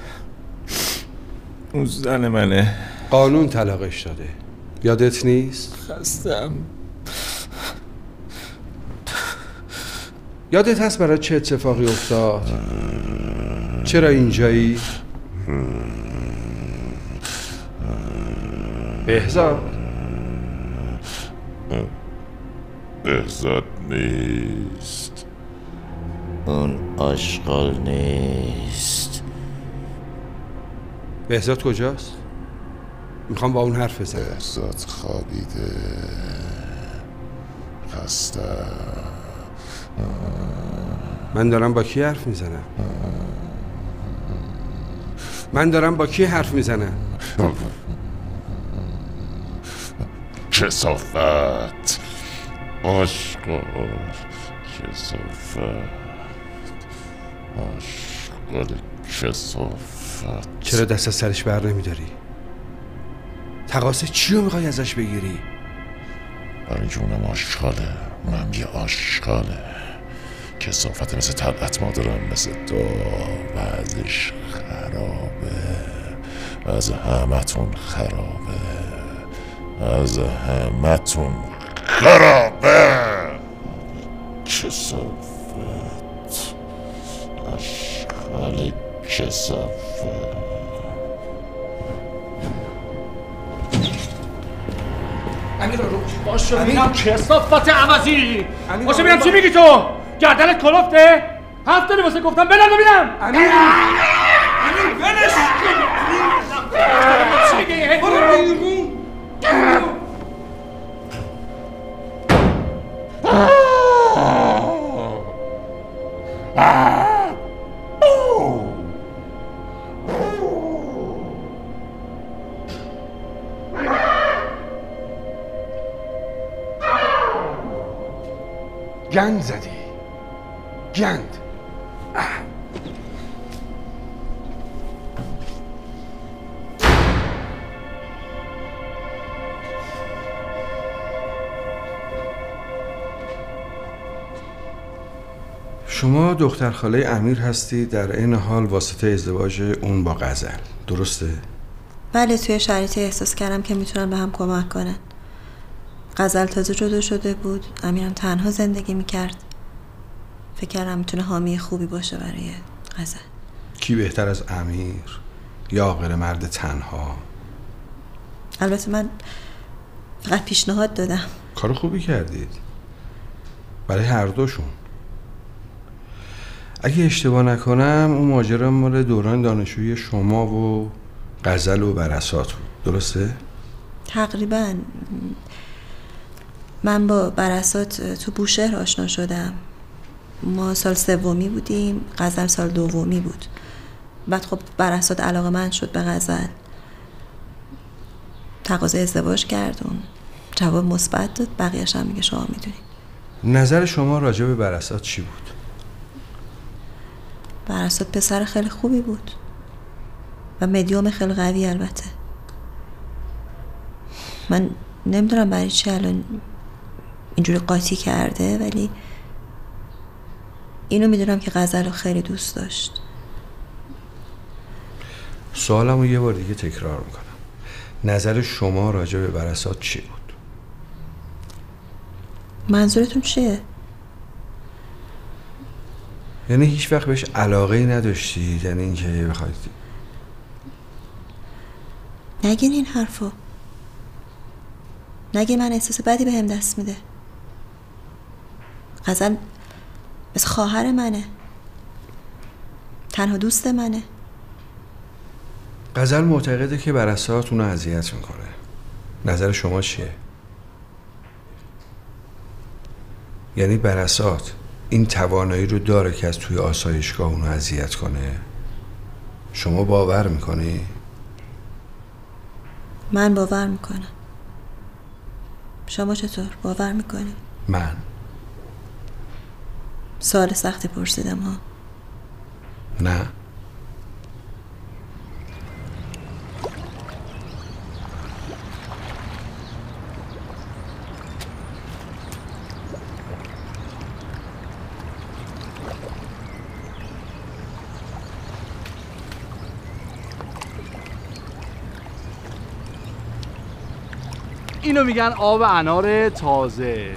اون زن منه. قانون طلاقش داده. یادت نیست؟ خستم. یادت هست برای چه اتفاقی افتاد؟ چرا اینجایی؟ بهزاد بهزاد نیست. اون آشغال نیست. بهزاد کجاست؟ میخوام با اون حرف بزنم. بهزاد خوابیده. خسته. من دارم با کی حرف میزنم؟ من دارم با کی حرف میزنم؟ کثافت. آشغال. کثافت. آشغال کثافت. چرا دست از سرش بر نمیداری؟ تقاصه چی رو میخوای ازش بگیری؟ برای که اونم آشغاله. اونم یه آشغاله. کثافت مثل طلعت مادرم، مثل تو. وضعش خرابه. از همتون خرابه. از همتون خرابه. کثافت. آشغال کثافت. امیر رو باش ببینم کثافت عوضی. باش ببینم چی میگی تو؟ گردنت کلفته؟ هفته رو واسه گفتم بلند ببینم. امیر امیر ولش چی میگی؟ برو بیرون. گند زدی. گند. شما دختر خاله امیر هستی، در این حال واسطه ازدواج اون با غزل، درسته؟ بله، توی شرایطی احساس کردم که میتونن به هم کمک کنن. غزل تازه جدا شده بود، امیرم تنها زندگی میکرد. فکر کردم میتونه حامی خوبی باشه برای غزل. کی بهتر از امیر؟ یا عاقل مرد تنها؟ البته من فقط پیشنهاد دادم. کار خوبی کردید برای هر دوشون. اگه اشتباه نکنم اون ماجرا مال دوران دانشجویی شما و غزل و برسات بود، درسته؟ تقریبا. من با برسات تو بوشهر آشنا شدم. ما سال سومی بودیم، غزل سال دومی بود. بعد خب برسات علاقه من شد به غزل، تقاضای ازدواج کردون، جواب مثبت داد. بقیه‌اش هم میگه شما میدونی. نظر شما راجع به برسات چی بود؟ برسات پسر خیلی خوبی بود و مدیوم خیلی قوی. البته من نمیدونم برای چی الان اینجوری قاطی کرده، ولی اینو میدونم که غزل رو خیلی دوست داشت. سوالمو یه بار دیگه تکرار میکنم. نظر شما راجع به برسات چی بود؟ منظورتون چیه؟ یعنی هیچ وقت بهش علاقه ای نداشتید؟ یعنی اینکه بخواید نگین این حرفو. نگین من احساس بدی بهم دست میده. غزل مثل خواهر منه، تنها دوست منه. غزل معتقده که برسات اونو اذیت میکنه. نظر شما چیه؟ یعنی برسات این توانایی رو داره که از توی آسایشگاه اونو اذیت کنه؟ شما باور میکنی؟ من باور میکنم. شما چطور باور میکنی؟ من سوال سختی پرسیدم ها. نه. اینو میگن آب انار تازه.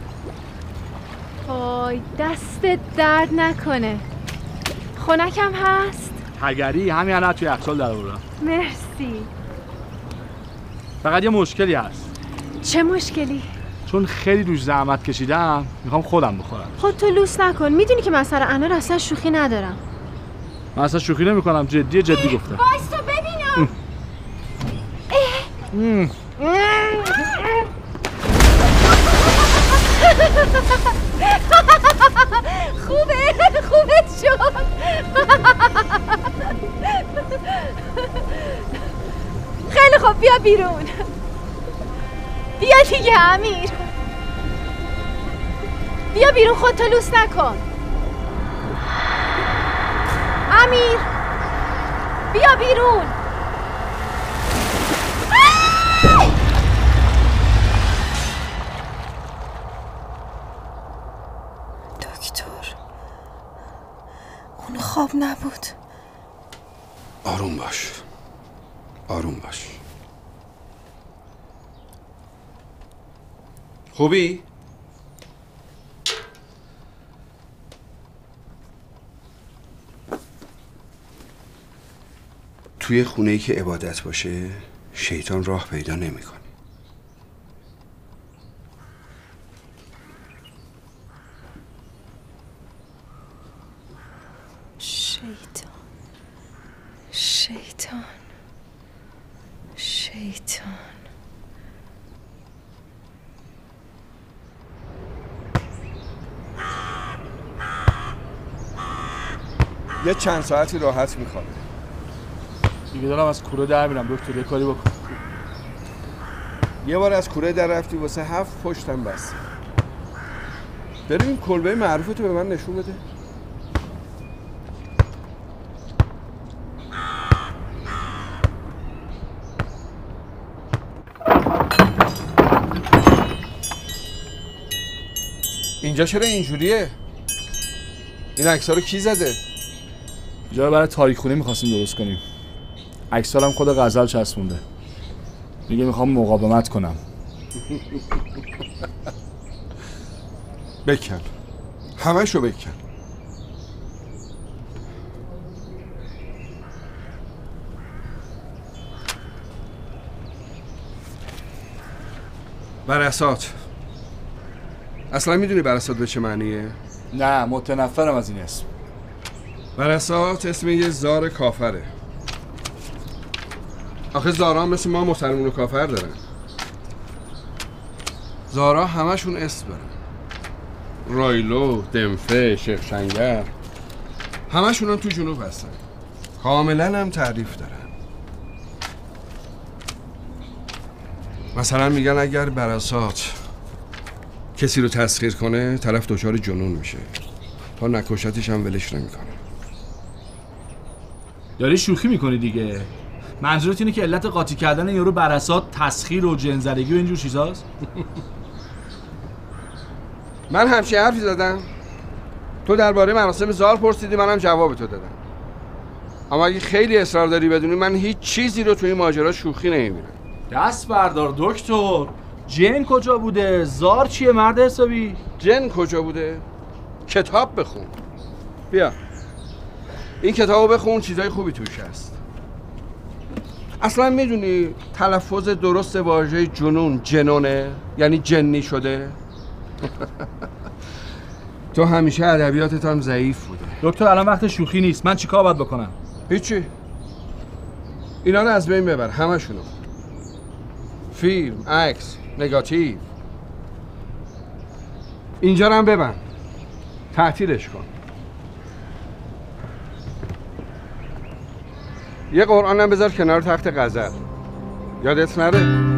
وای دست درد نکنه. خنکم هست؟ تگری همین الان توی یخچال در آوردم. مرسی. فقط یه مشکلی هست. چه مشکلی؟ چون خیلی روش زحمت کشیدم میخوام خودم بخورم. خود تو لوس نکن. میدونی که من سر انار اصلا شوخی ندارم. من اصلا شوخی نمی کنم، جدی جدی گفتم. وایسا ببینم. ام. خوبه خوبه شد. خیلی خوب بیا بیرون. بیا دیگه امیر. بیا بیرون، خودتو لوس نکن. امیر بیا بیرون. دکتر اون خواب نبود. آروم باش، آروم باش. خوبی؟ توی خونه‌ای که عبادت باشه شیطان راه پیدا نمی‌کنه. شیطان شیطان شیطان یه چند ساعتی راحت می‌خوابه. دیگه دارم از کوره در میرم دکتر، یه کاری بکن. یه بار از کوره در رفتی واسه هفت پشتم بس. بریم این کلبه معروفتو به من نشون بده. اینجا چرا اینجوریه؟ این عکس‌ها رو کی زده؟ اینجا برای تاریخ‌خوانی می‌خواستیم درست کنیم. عکس‌ها هم خود غزل چسبونده. میگه میخوام مقاومت کنم. بکن، همشو بکن. برسات. اصلا میدونی برسات به چه معنیه؟ نه، متنفرم از این اسم. برسات اسم یه زار کافره. آخه زارا هم مثل ما مسلمون و کافر دارن. زارا همشون اسم دارن. رایلو، دمفه، شیخ شنگر، همشون هم تو جنوب هستن. کاملا هم تعریف دارن. مثلا میگن اگر برسات کسی رو تسخیر کنه طرف دچار جنون میشه، تا نکشتش هم ولش نمیکنه. داری شوخی میکنی دیگه. منظورت اینه که علت قاطی کردن یارو برسات تسخیر و جنزدگی و اینجور چیزاست؟ من همچین حرفی زدم؟ تو درباره مراسم زار پرسیدی، منم جواب تو دادم. اما اگه خیلی اصرار داری بدونی من هیچ چیزی رو توی ماجرا شوخی نمیبینم. دست بردار دکتر. جن کجا بوده؟ زار چیه مرد حسابی؟ جن کجا بوده؟ کتاب بخون. بیا این کتابو بخون، چیزای خوبی توش هست. اصلا میدونی تلفظ درست واژه جنون جنونه، یعنی جنی شده. تو همیشه ادبیاتت هم ضعیف بوده. دکتر الان وقت شوخی نیست. من چیکار باید بکنم؟ هیچی. اینا رو از بین ببر، همشونو. فیلم، عکس، نگاتیو. اینجا رو هم ببند. تعطیلش کن. یه قرآن هم بذار کنار تخت غزل. یادت نره.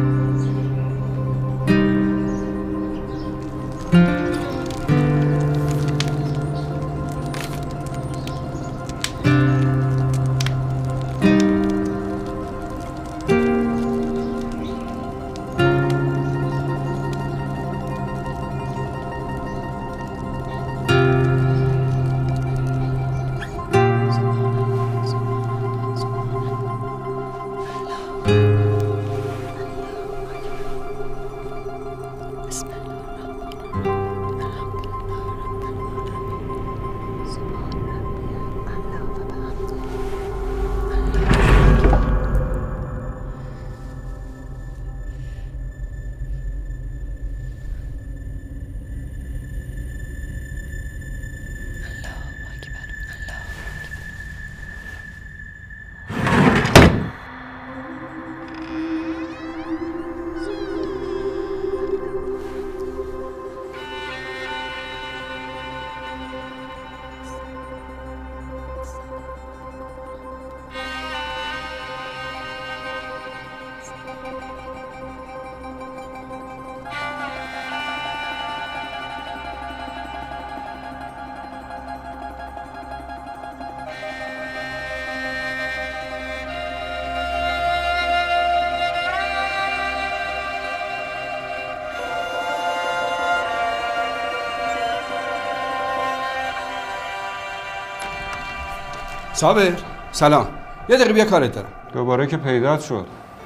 صابر سلام، یه دقیقه بیا کارت دارم. دوباره که پیدات شد.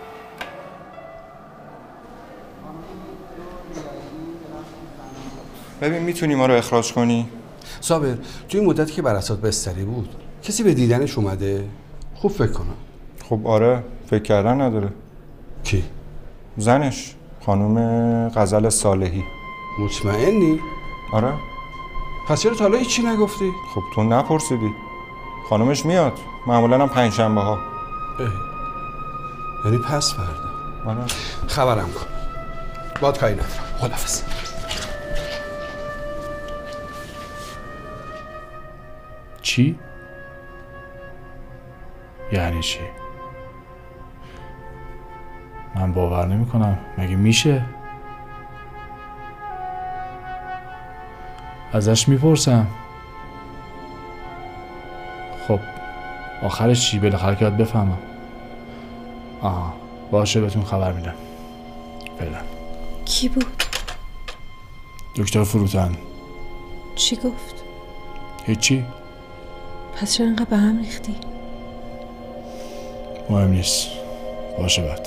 ببین میتونی ما رو اخراج کنی؟ صابر توی این مدتی که براسات بستری بود کسی به دیدنش اومده؟ خوب فکر کنم. خب آره، فکر کردن نداره. کی؟ زنش، خانم غزل صالحی. مطمئنی؟ آره. پس چرا تا حالا هیچی نگفتی؟ خب تو نپرسیدی. خانمش میاد، معمولا هم پنج شنبه ها. یعنی پس فردا. آره. خبرم کن. باد کاری ندارم. خداحافظ. چی؟ یعنی چی؟ من باور نمی کنم. مگه میشه؟ ازش میپرسم. خب آخرش چی؟ بالاخره که باید بفهمم. آها باشه، بهتون خبر میدم. فعلا. کی بود؟ دکتر فروتن. چی گفت؟ هیچی. پس چرا انقدر به هم ریختی؟ مهم نیست. باشه بعد.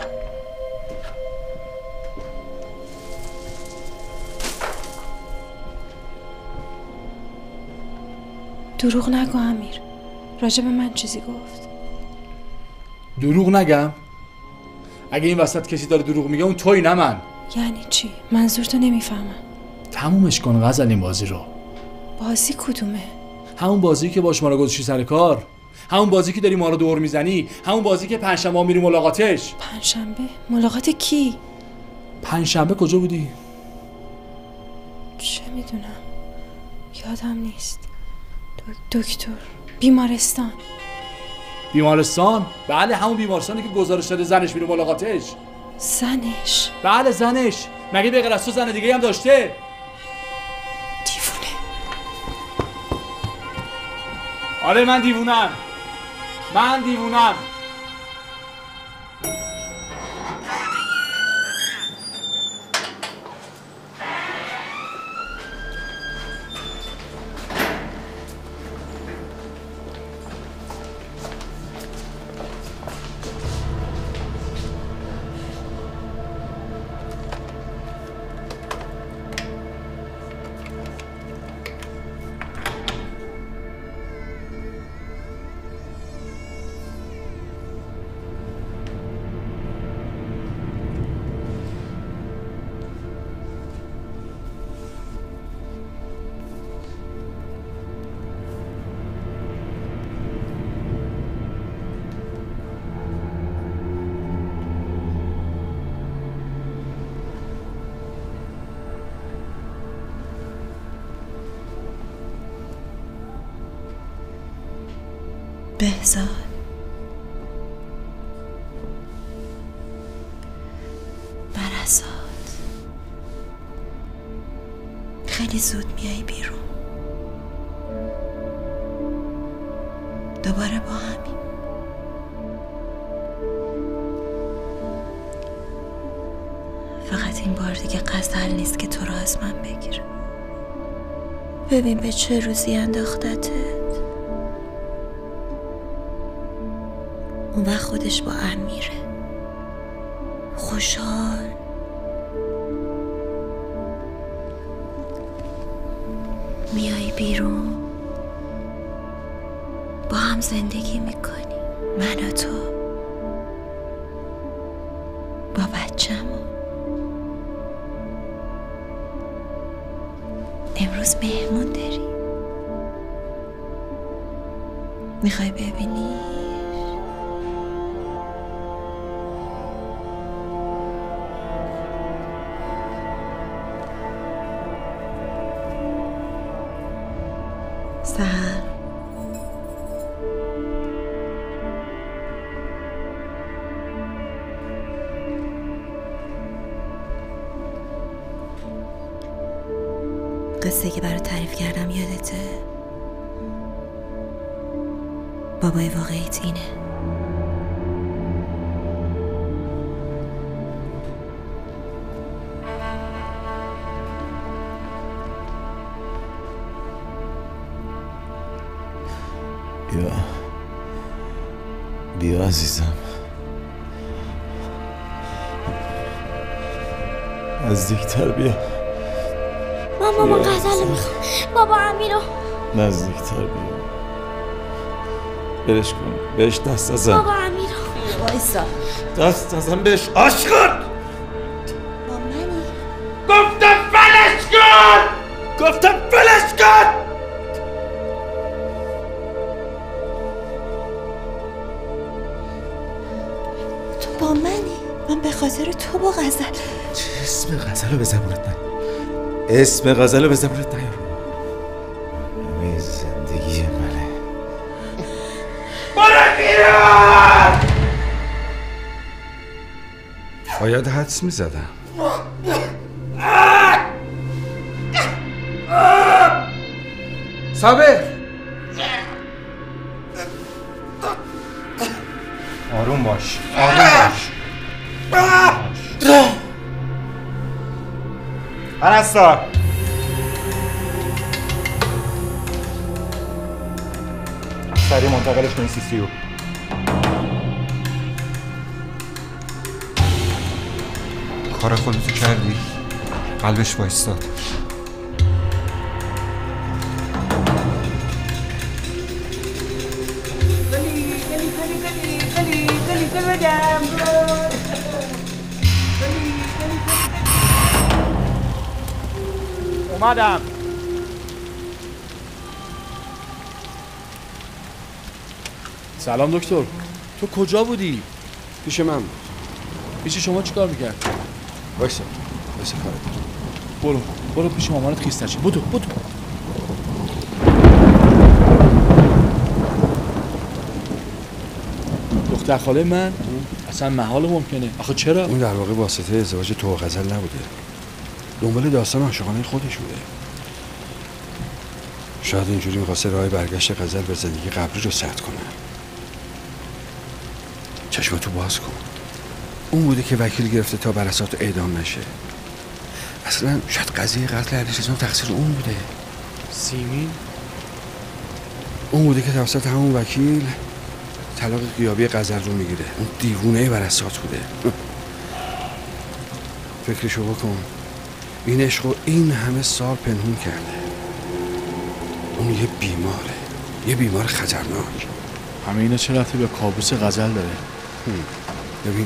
دروغ نگو امیر. راجع به من چیزی گفت؟ دروغ نگم؟ اگه این وسط کسی داره دروغ میگه اون توی، نه من. یعنی چی؟ منظورتو نمیفهمم. تمومش کن غزل این بازی رو. بازی کدومه؟ همون بازی که باش ما رو گذاشتی سر کار، همون بازی که داری ما رو دور میزنی، همون بازی که پنجشنبه میری ملاقاتش. پنجشنبه؟ ملاقات کی؟ پنجشنبه کجا بودی؟ چه میدونم، یادم نیست. دکتر، بیمارستان. بیمارستان؟ بله همون بیمارستانی که گزارش داده زنش میره ملاقاتش. زنش؟ بله زنش. مگه به غیر از تو زن دیگه هم داشته؟ دیوونه. آره من دیوونم. من دیوونم. بهزاد براسات خیلی زود میای بیرون. دوباره با همین. فقط این بار دیگه غزل نیست که تو رو از من بگیره. ببین به چه روزی انداختتت. اون وقت خودش با امیره خوشحال، میای بیرون با هم زندگی میکنی، من و تو با بچه‌مون. امروز مهمون داری، میخوای ببینی؟ سهر قصه که برای تعریف کردم یادته؟ بابای واقعیت اینه. بیا بیا عزیزم، نزدیکتر بیا. من ماما غزل میخوام. بابا امیرو نزدیکتر بیا. برش کن، بهش دست نزن. بابا امیرو وایسا. دست نزن بهش عاشقان. با منی؟ گفتم فلش کن، گفتم فلش کن. تو با منی؟ من به خاطر تو با غزل. چه اسم غزل رو به زبونت نیار، اسم غزل رو به زبونت نیار. همه زندگی منه. برو بیرون. باید حدس میزدم. صابر آروم باش، آروم باش. پرستار سریع منتقلش کنی سی سی او. کار خودتو کردی؟ قلبش وایستاد. اومدم. سلام دکتر، تو کجا بودی؟ پیش من بود. پیش شما چیکار میکرد؟ وایسا وایسا کارت دارم. برو برو پیش مامانت خیس نشی. بدو بدو. دختر خاله من اصلا محال ممکنه. آخه چرا؟ اون در واقع واسطه ازدواج تو و غزل نبوده، دنبال داستان عاشقانه خودش بوده. شاید اینجوری میخواسته راه برگشت غزل به زندگی قبلی رو سد کنه. چشمتو باز کن. اون بوده که وکیل گرفته تا براسات اعدام نشه. اصلا شاید قضیه قتل علیرضا تقصیر اون بوده. سیمین اون بوده که توسط همون وکیل طلاق غیابی غزل رو میگیره. اون دیوونه براسات بوده. فکرشو بکن، این عشقو این همه سال پنهون کرده. اون یه بیماره، یه بیمار خطرناک. همه اینا چه ربطی به کابوس غزل داره؟ ببین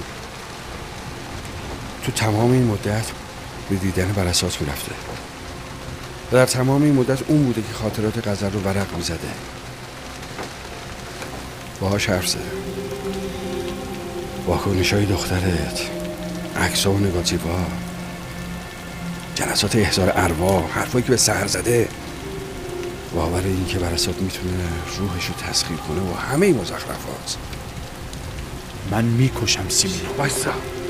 تو تمام این مدت به دیدن براسات میرفته و در تمام این مدت اون بوده که خاطرات غزل رو ورق میزده، باهاش حرف زده. واکنش‌های دخترت، عکس‌ها و نگاتیوها، جلسات احضار ارواح، حرفایی که به سحر زده، باور این که براسات میتونه روحش رو تسخیر کنه و همه این مزخرفات. من میکشم سیمین. وایسا،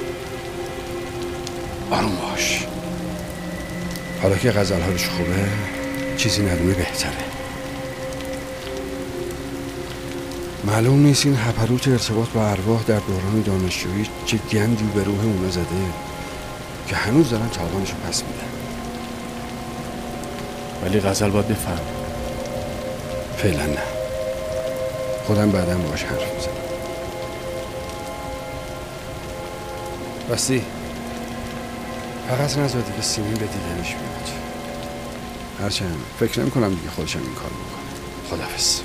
آروم باش. حالا که غزل حالش خوبه، چیزی ندونه بهتره. معلوم نیست این هپروت ارتباط با ارواح در دوران دانشجویی چه گندی به روح اونا زده که هنوز دارن تاوانشو پس میدن. ولی غزل باید بفهم. فعلا نه، خودم بعدم باهاش حرف میزنم. بستی فقط نذار دیگه سیمین به دیدنش بیاد. هرچند فکر نمی کنم دیگه خودشم این کار بکنه. خداحافظ.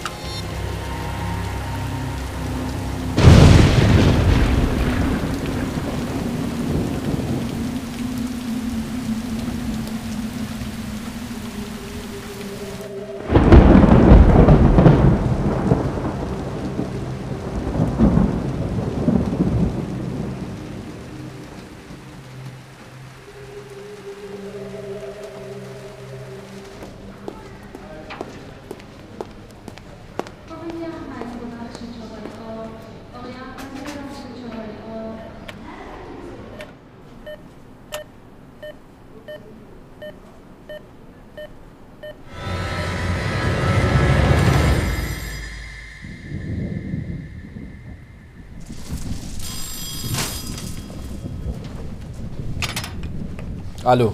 الو.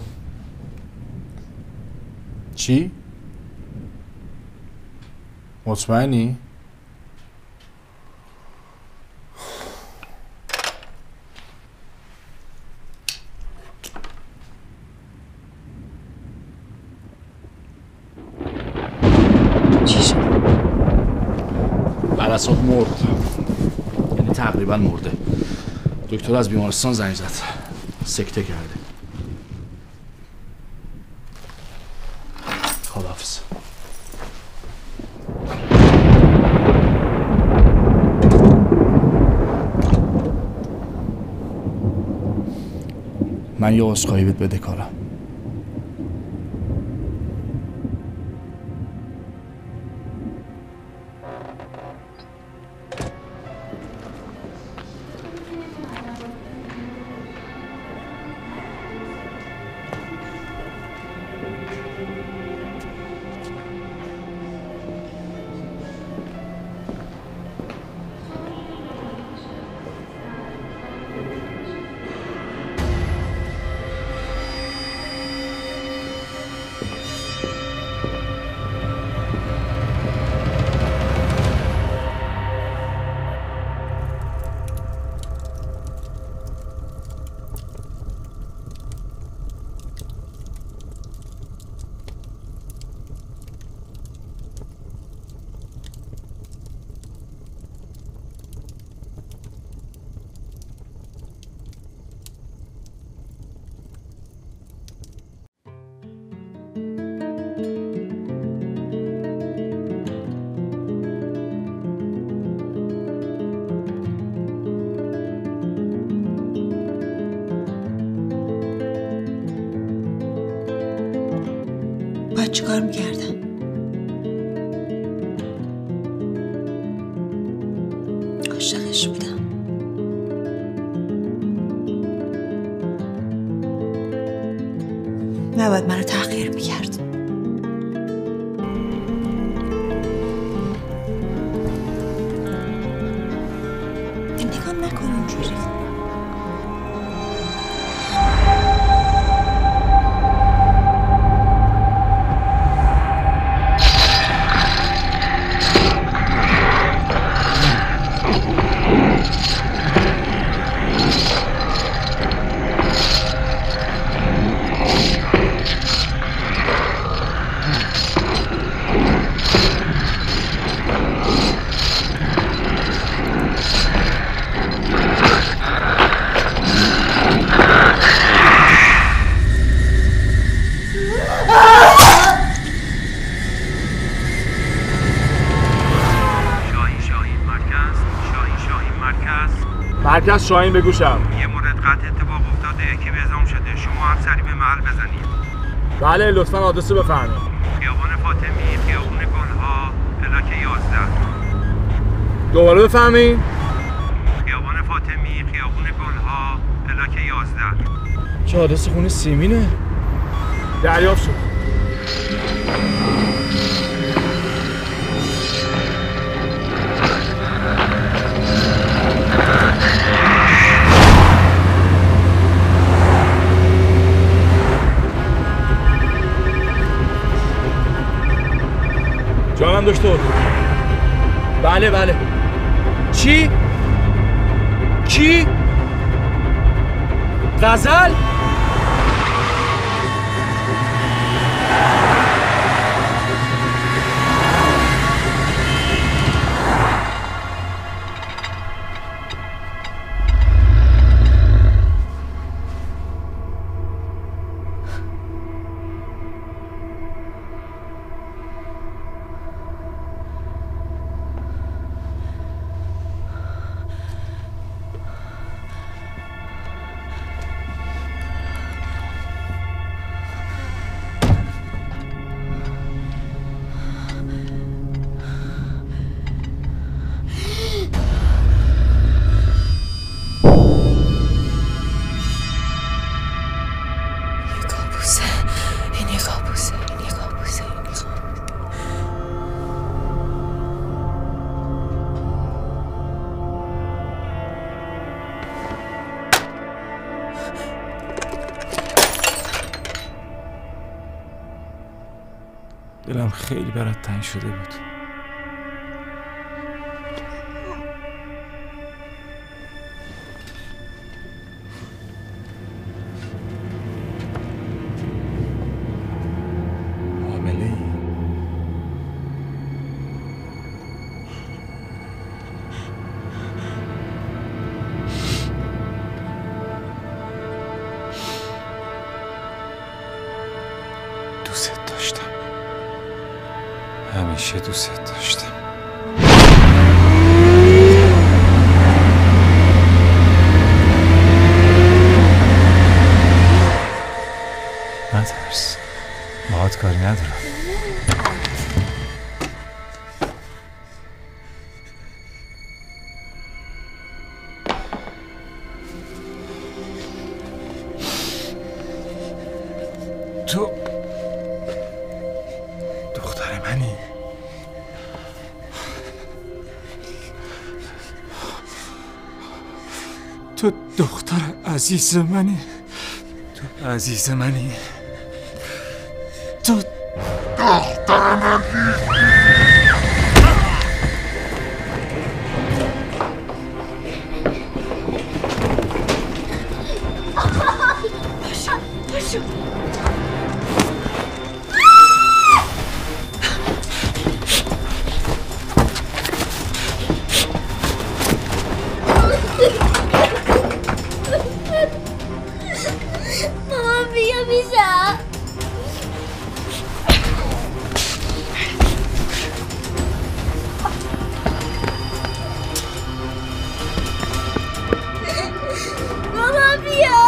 چی؟ مطمئنی؟ اعصاب مرد، یعنی تقریبا مرده. دکتر از بیمارستان زنگ زد، سکته کرده. خداحافظ. من یه عذرخواهی بهت بدهکارم. باید چیکار میکردم؟ عاشقش بودم. نباید منو تحقیر میکرد. نگاه نکن اونجوری. مرکز شاهین بگوشم. یه مورد قطع اتفاق افتاده، اکیپ اعزام شده. شما هم سریع به محل بزنید. بله لطفاً آدرس رو بفرمایید. خیابان فاطمی، خیابون گلها، پلاک یازده. دوباره بفرمایید. خیابان فاطمی، خیابون گلها، پلاک یازده. چه آدرس خونه سیمینه؟ دریافت شد. جانم دکتر. بله بله. چی؟ کی؟ غزل؟ دلم خیلی برات تنگ شده بود. حامله ای؟ همیشه دوست داشتم. نترس، باهات کاری ندارم. تو دختر منی. تو دختر عزیز منی. تو عزیز منی. تو دختر منی. مامان بیا بیزا. مامان بیا.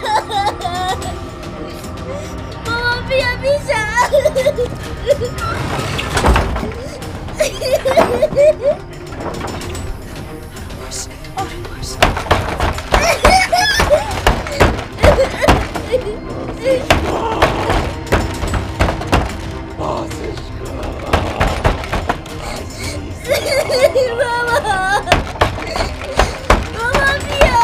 مامان بیا بیزا. آروم باش. ماما ماما بیا.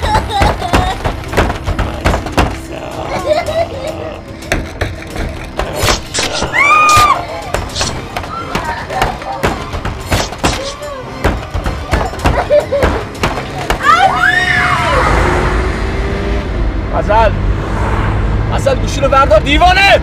غزل غزل گوشی رو بردار دیوانه.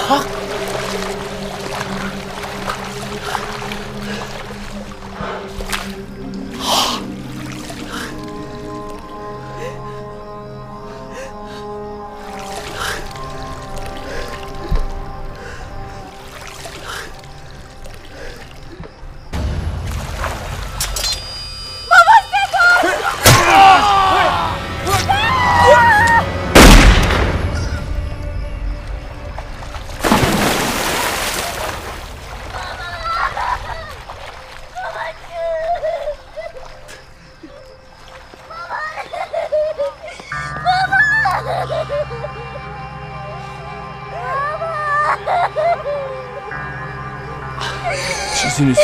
چیزی نیست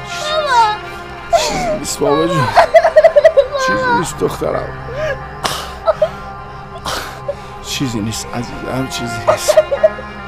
چیزی نیست بابا جون چیزی نیست دخترم چیزی نیست عزیزم چیزی نیست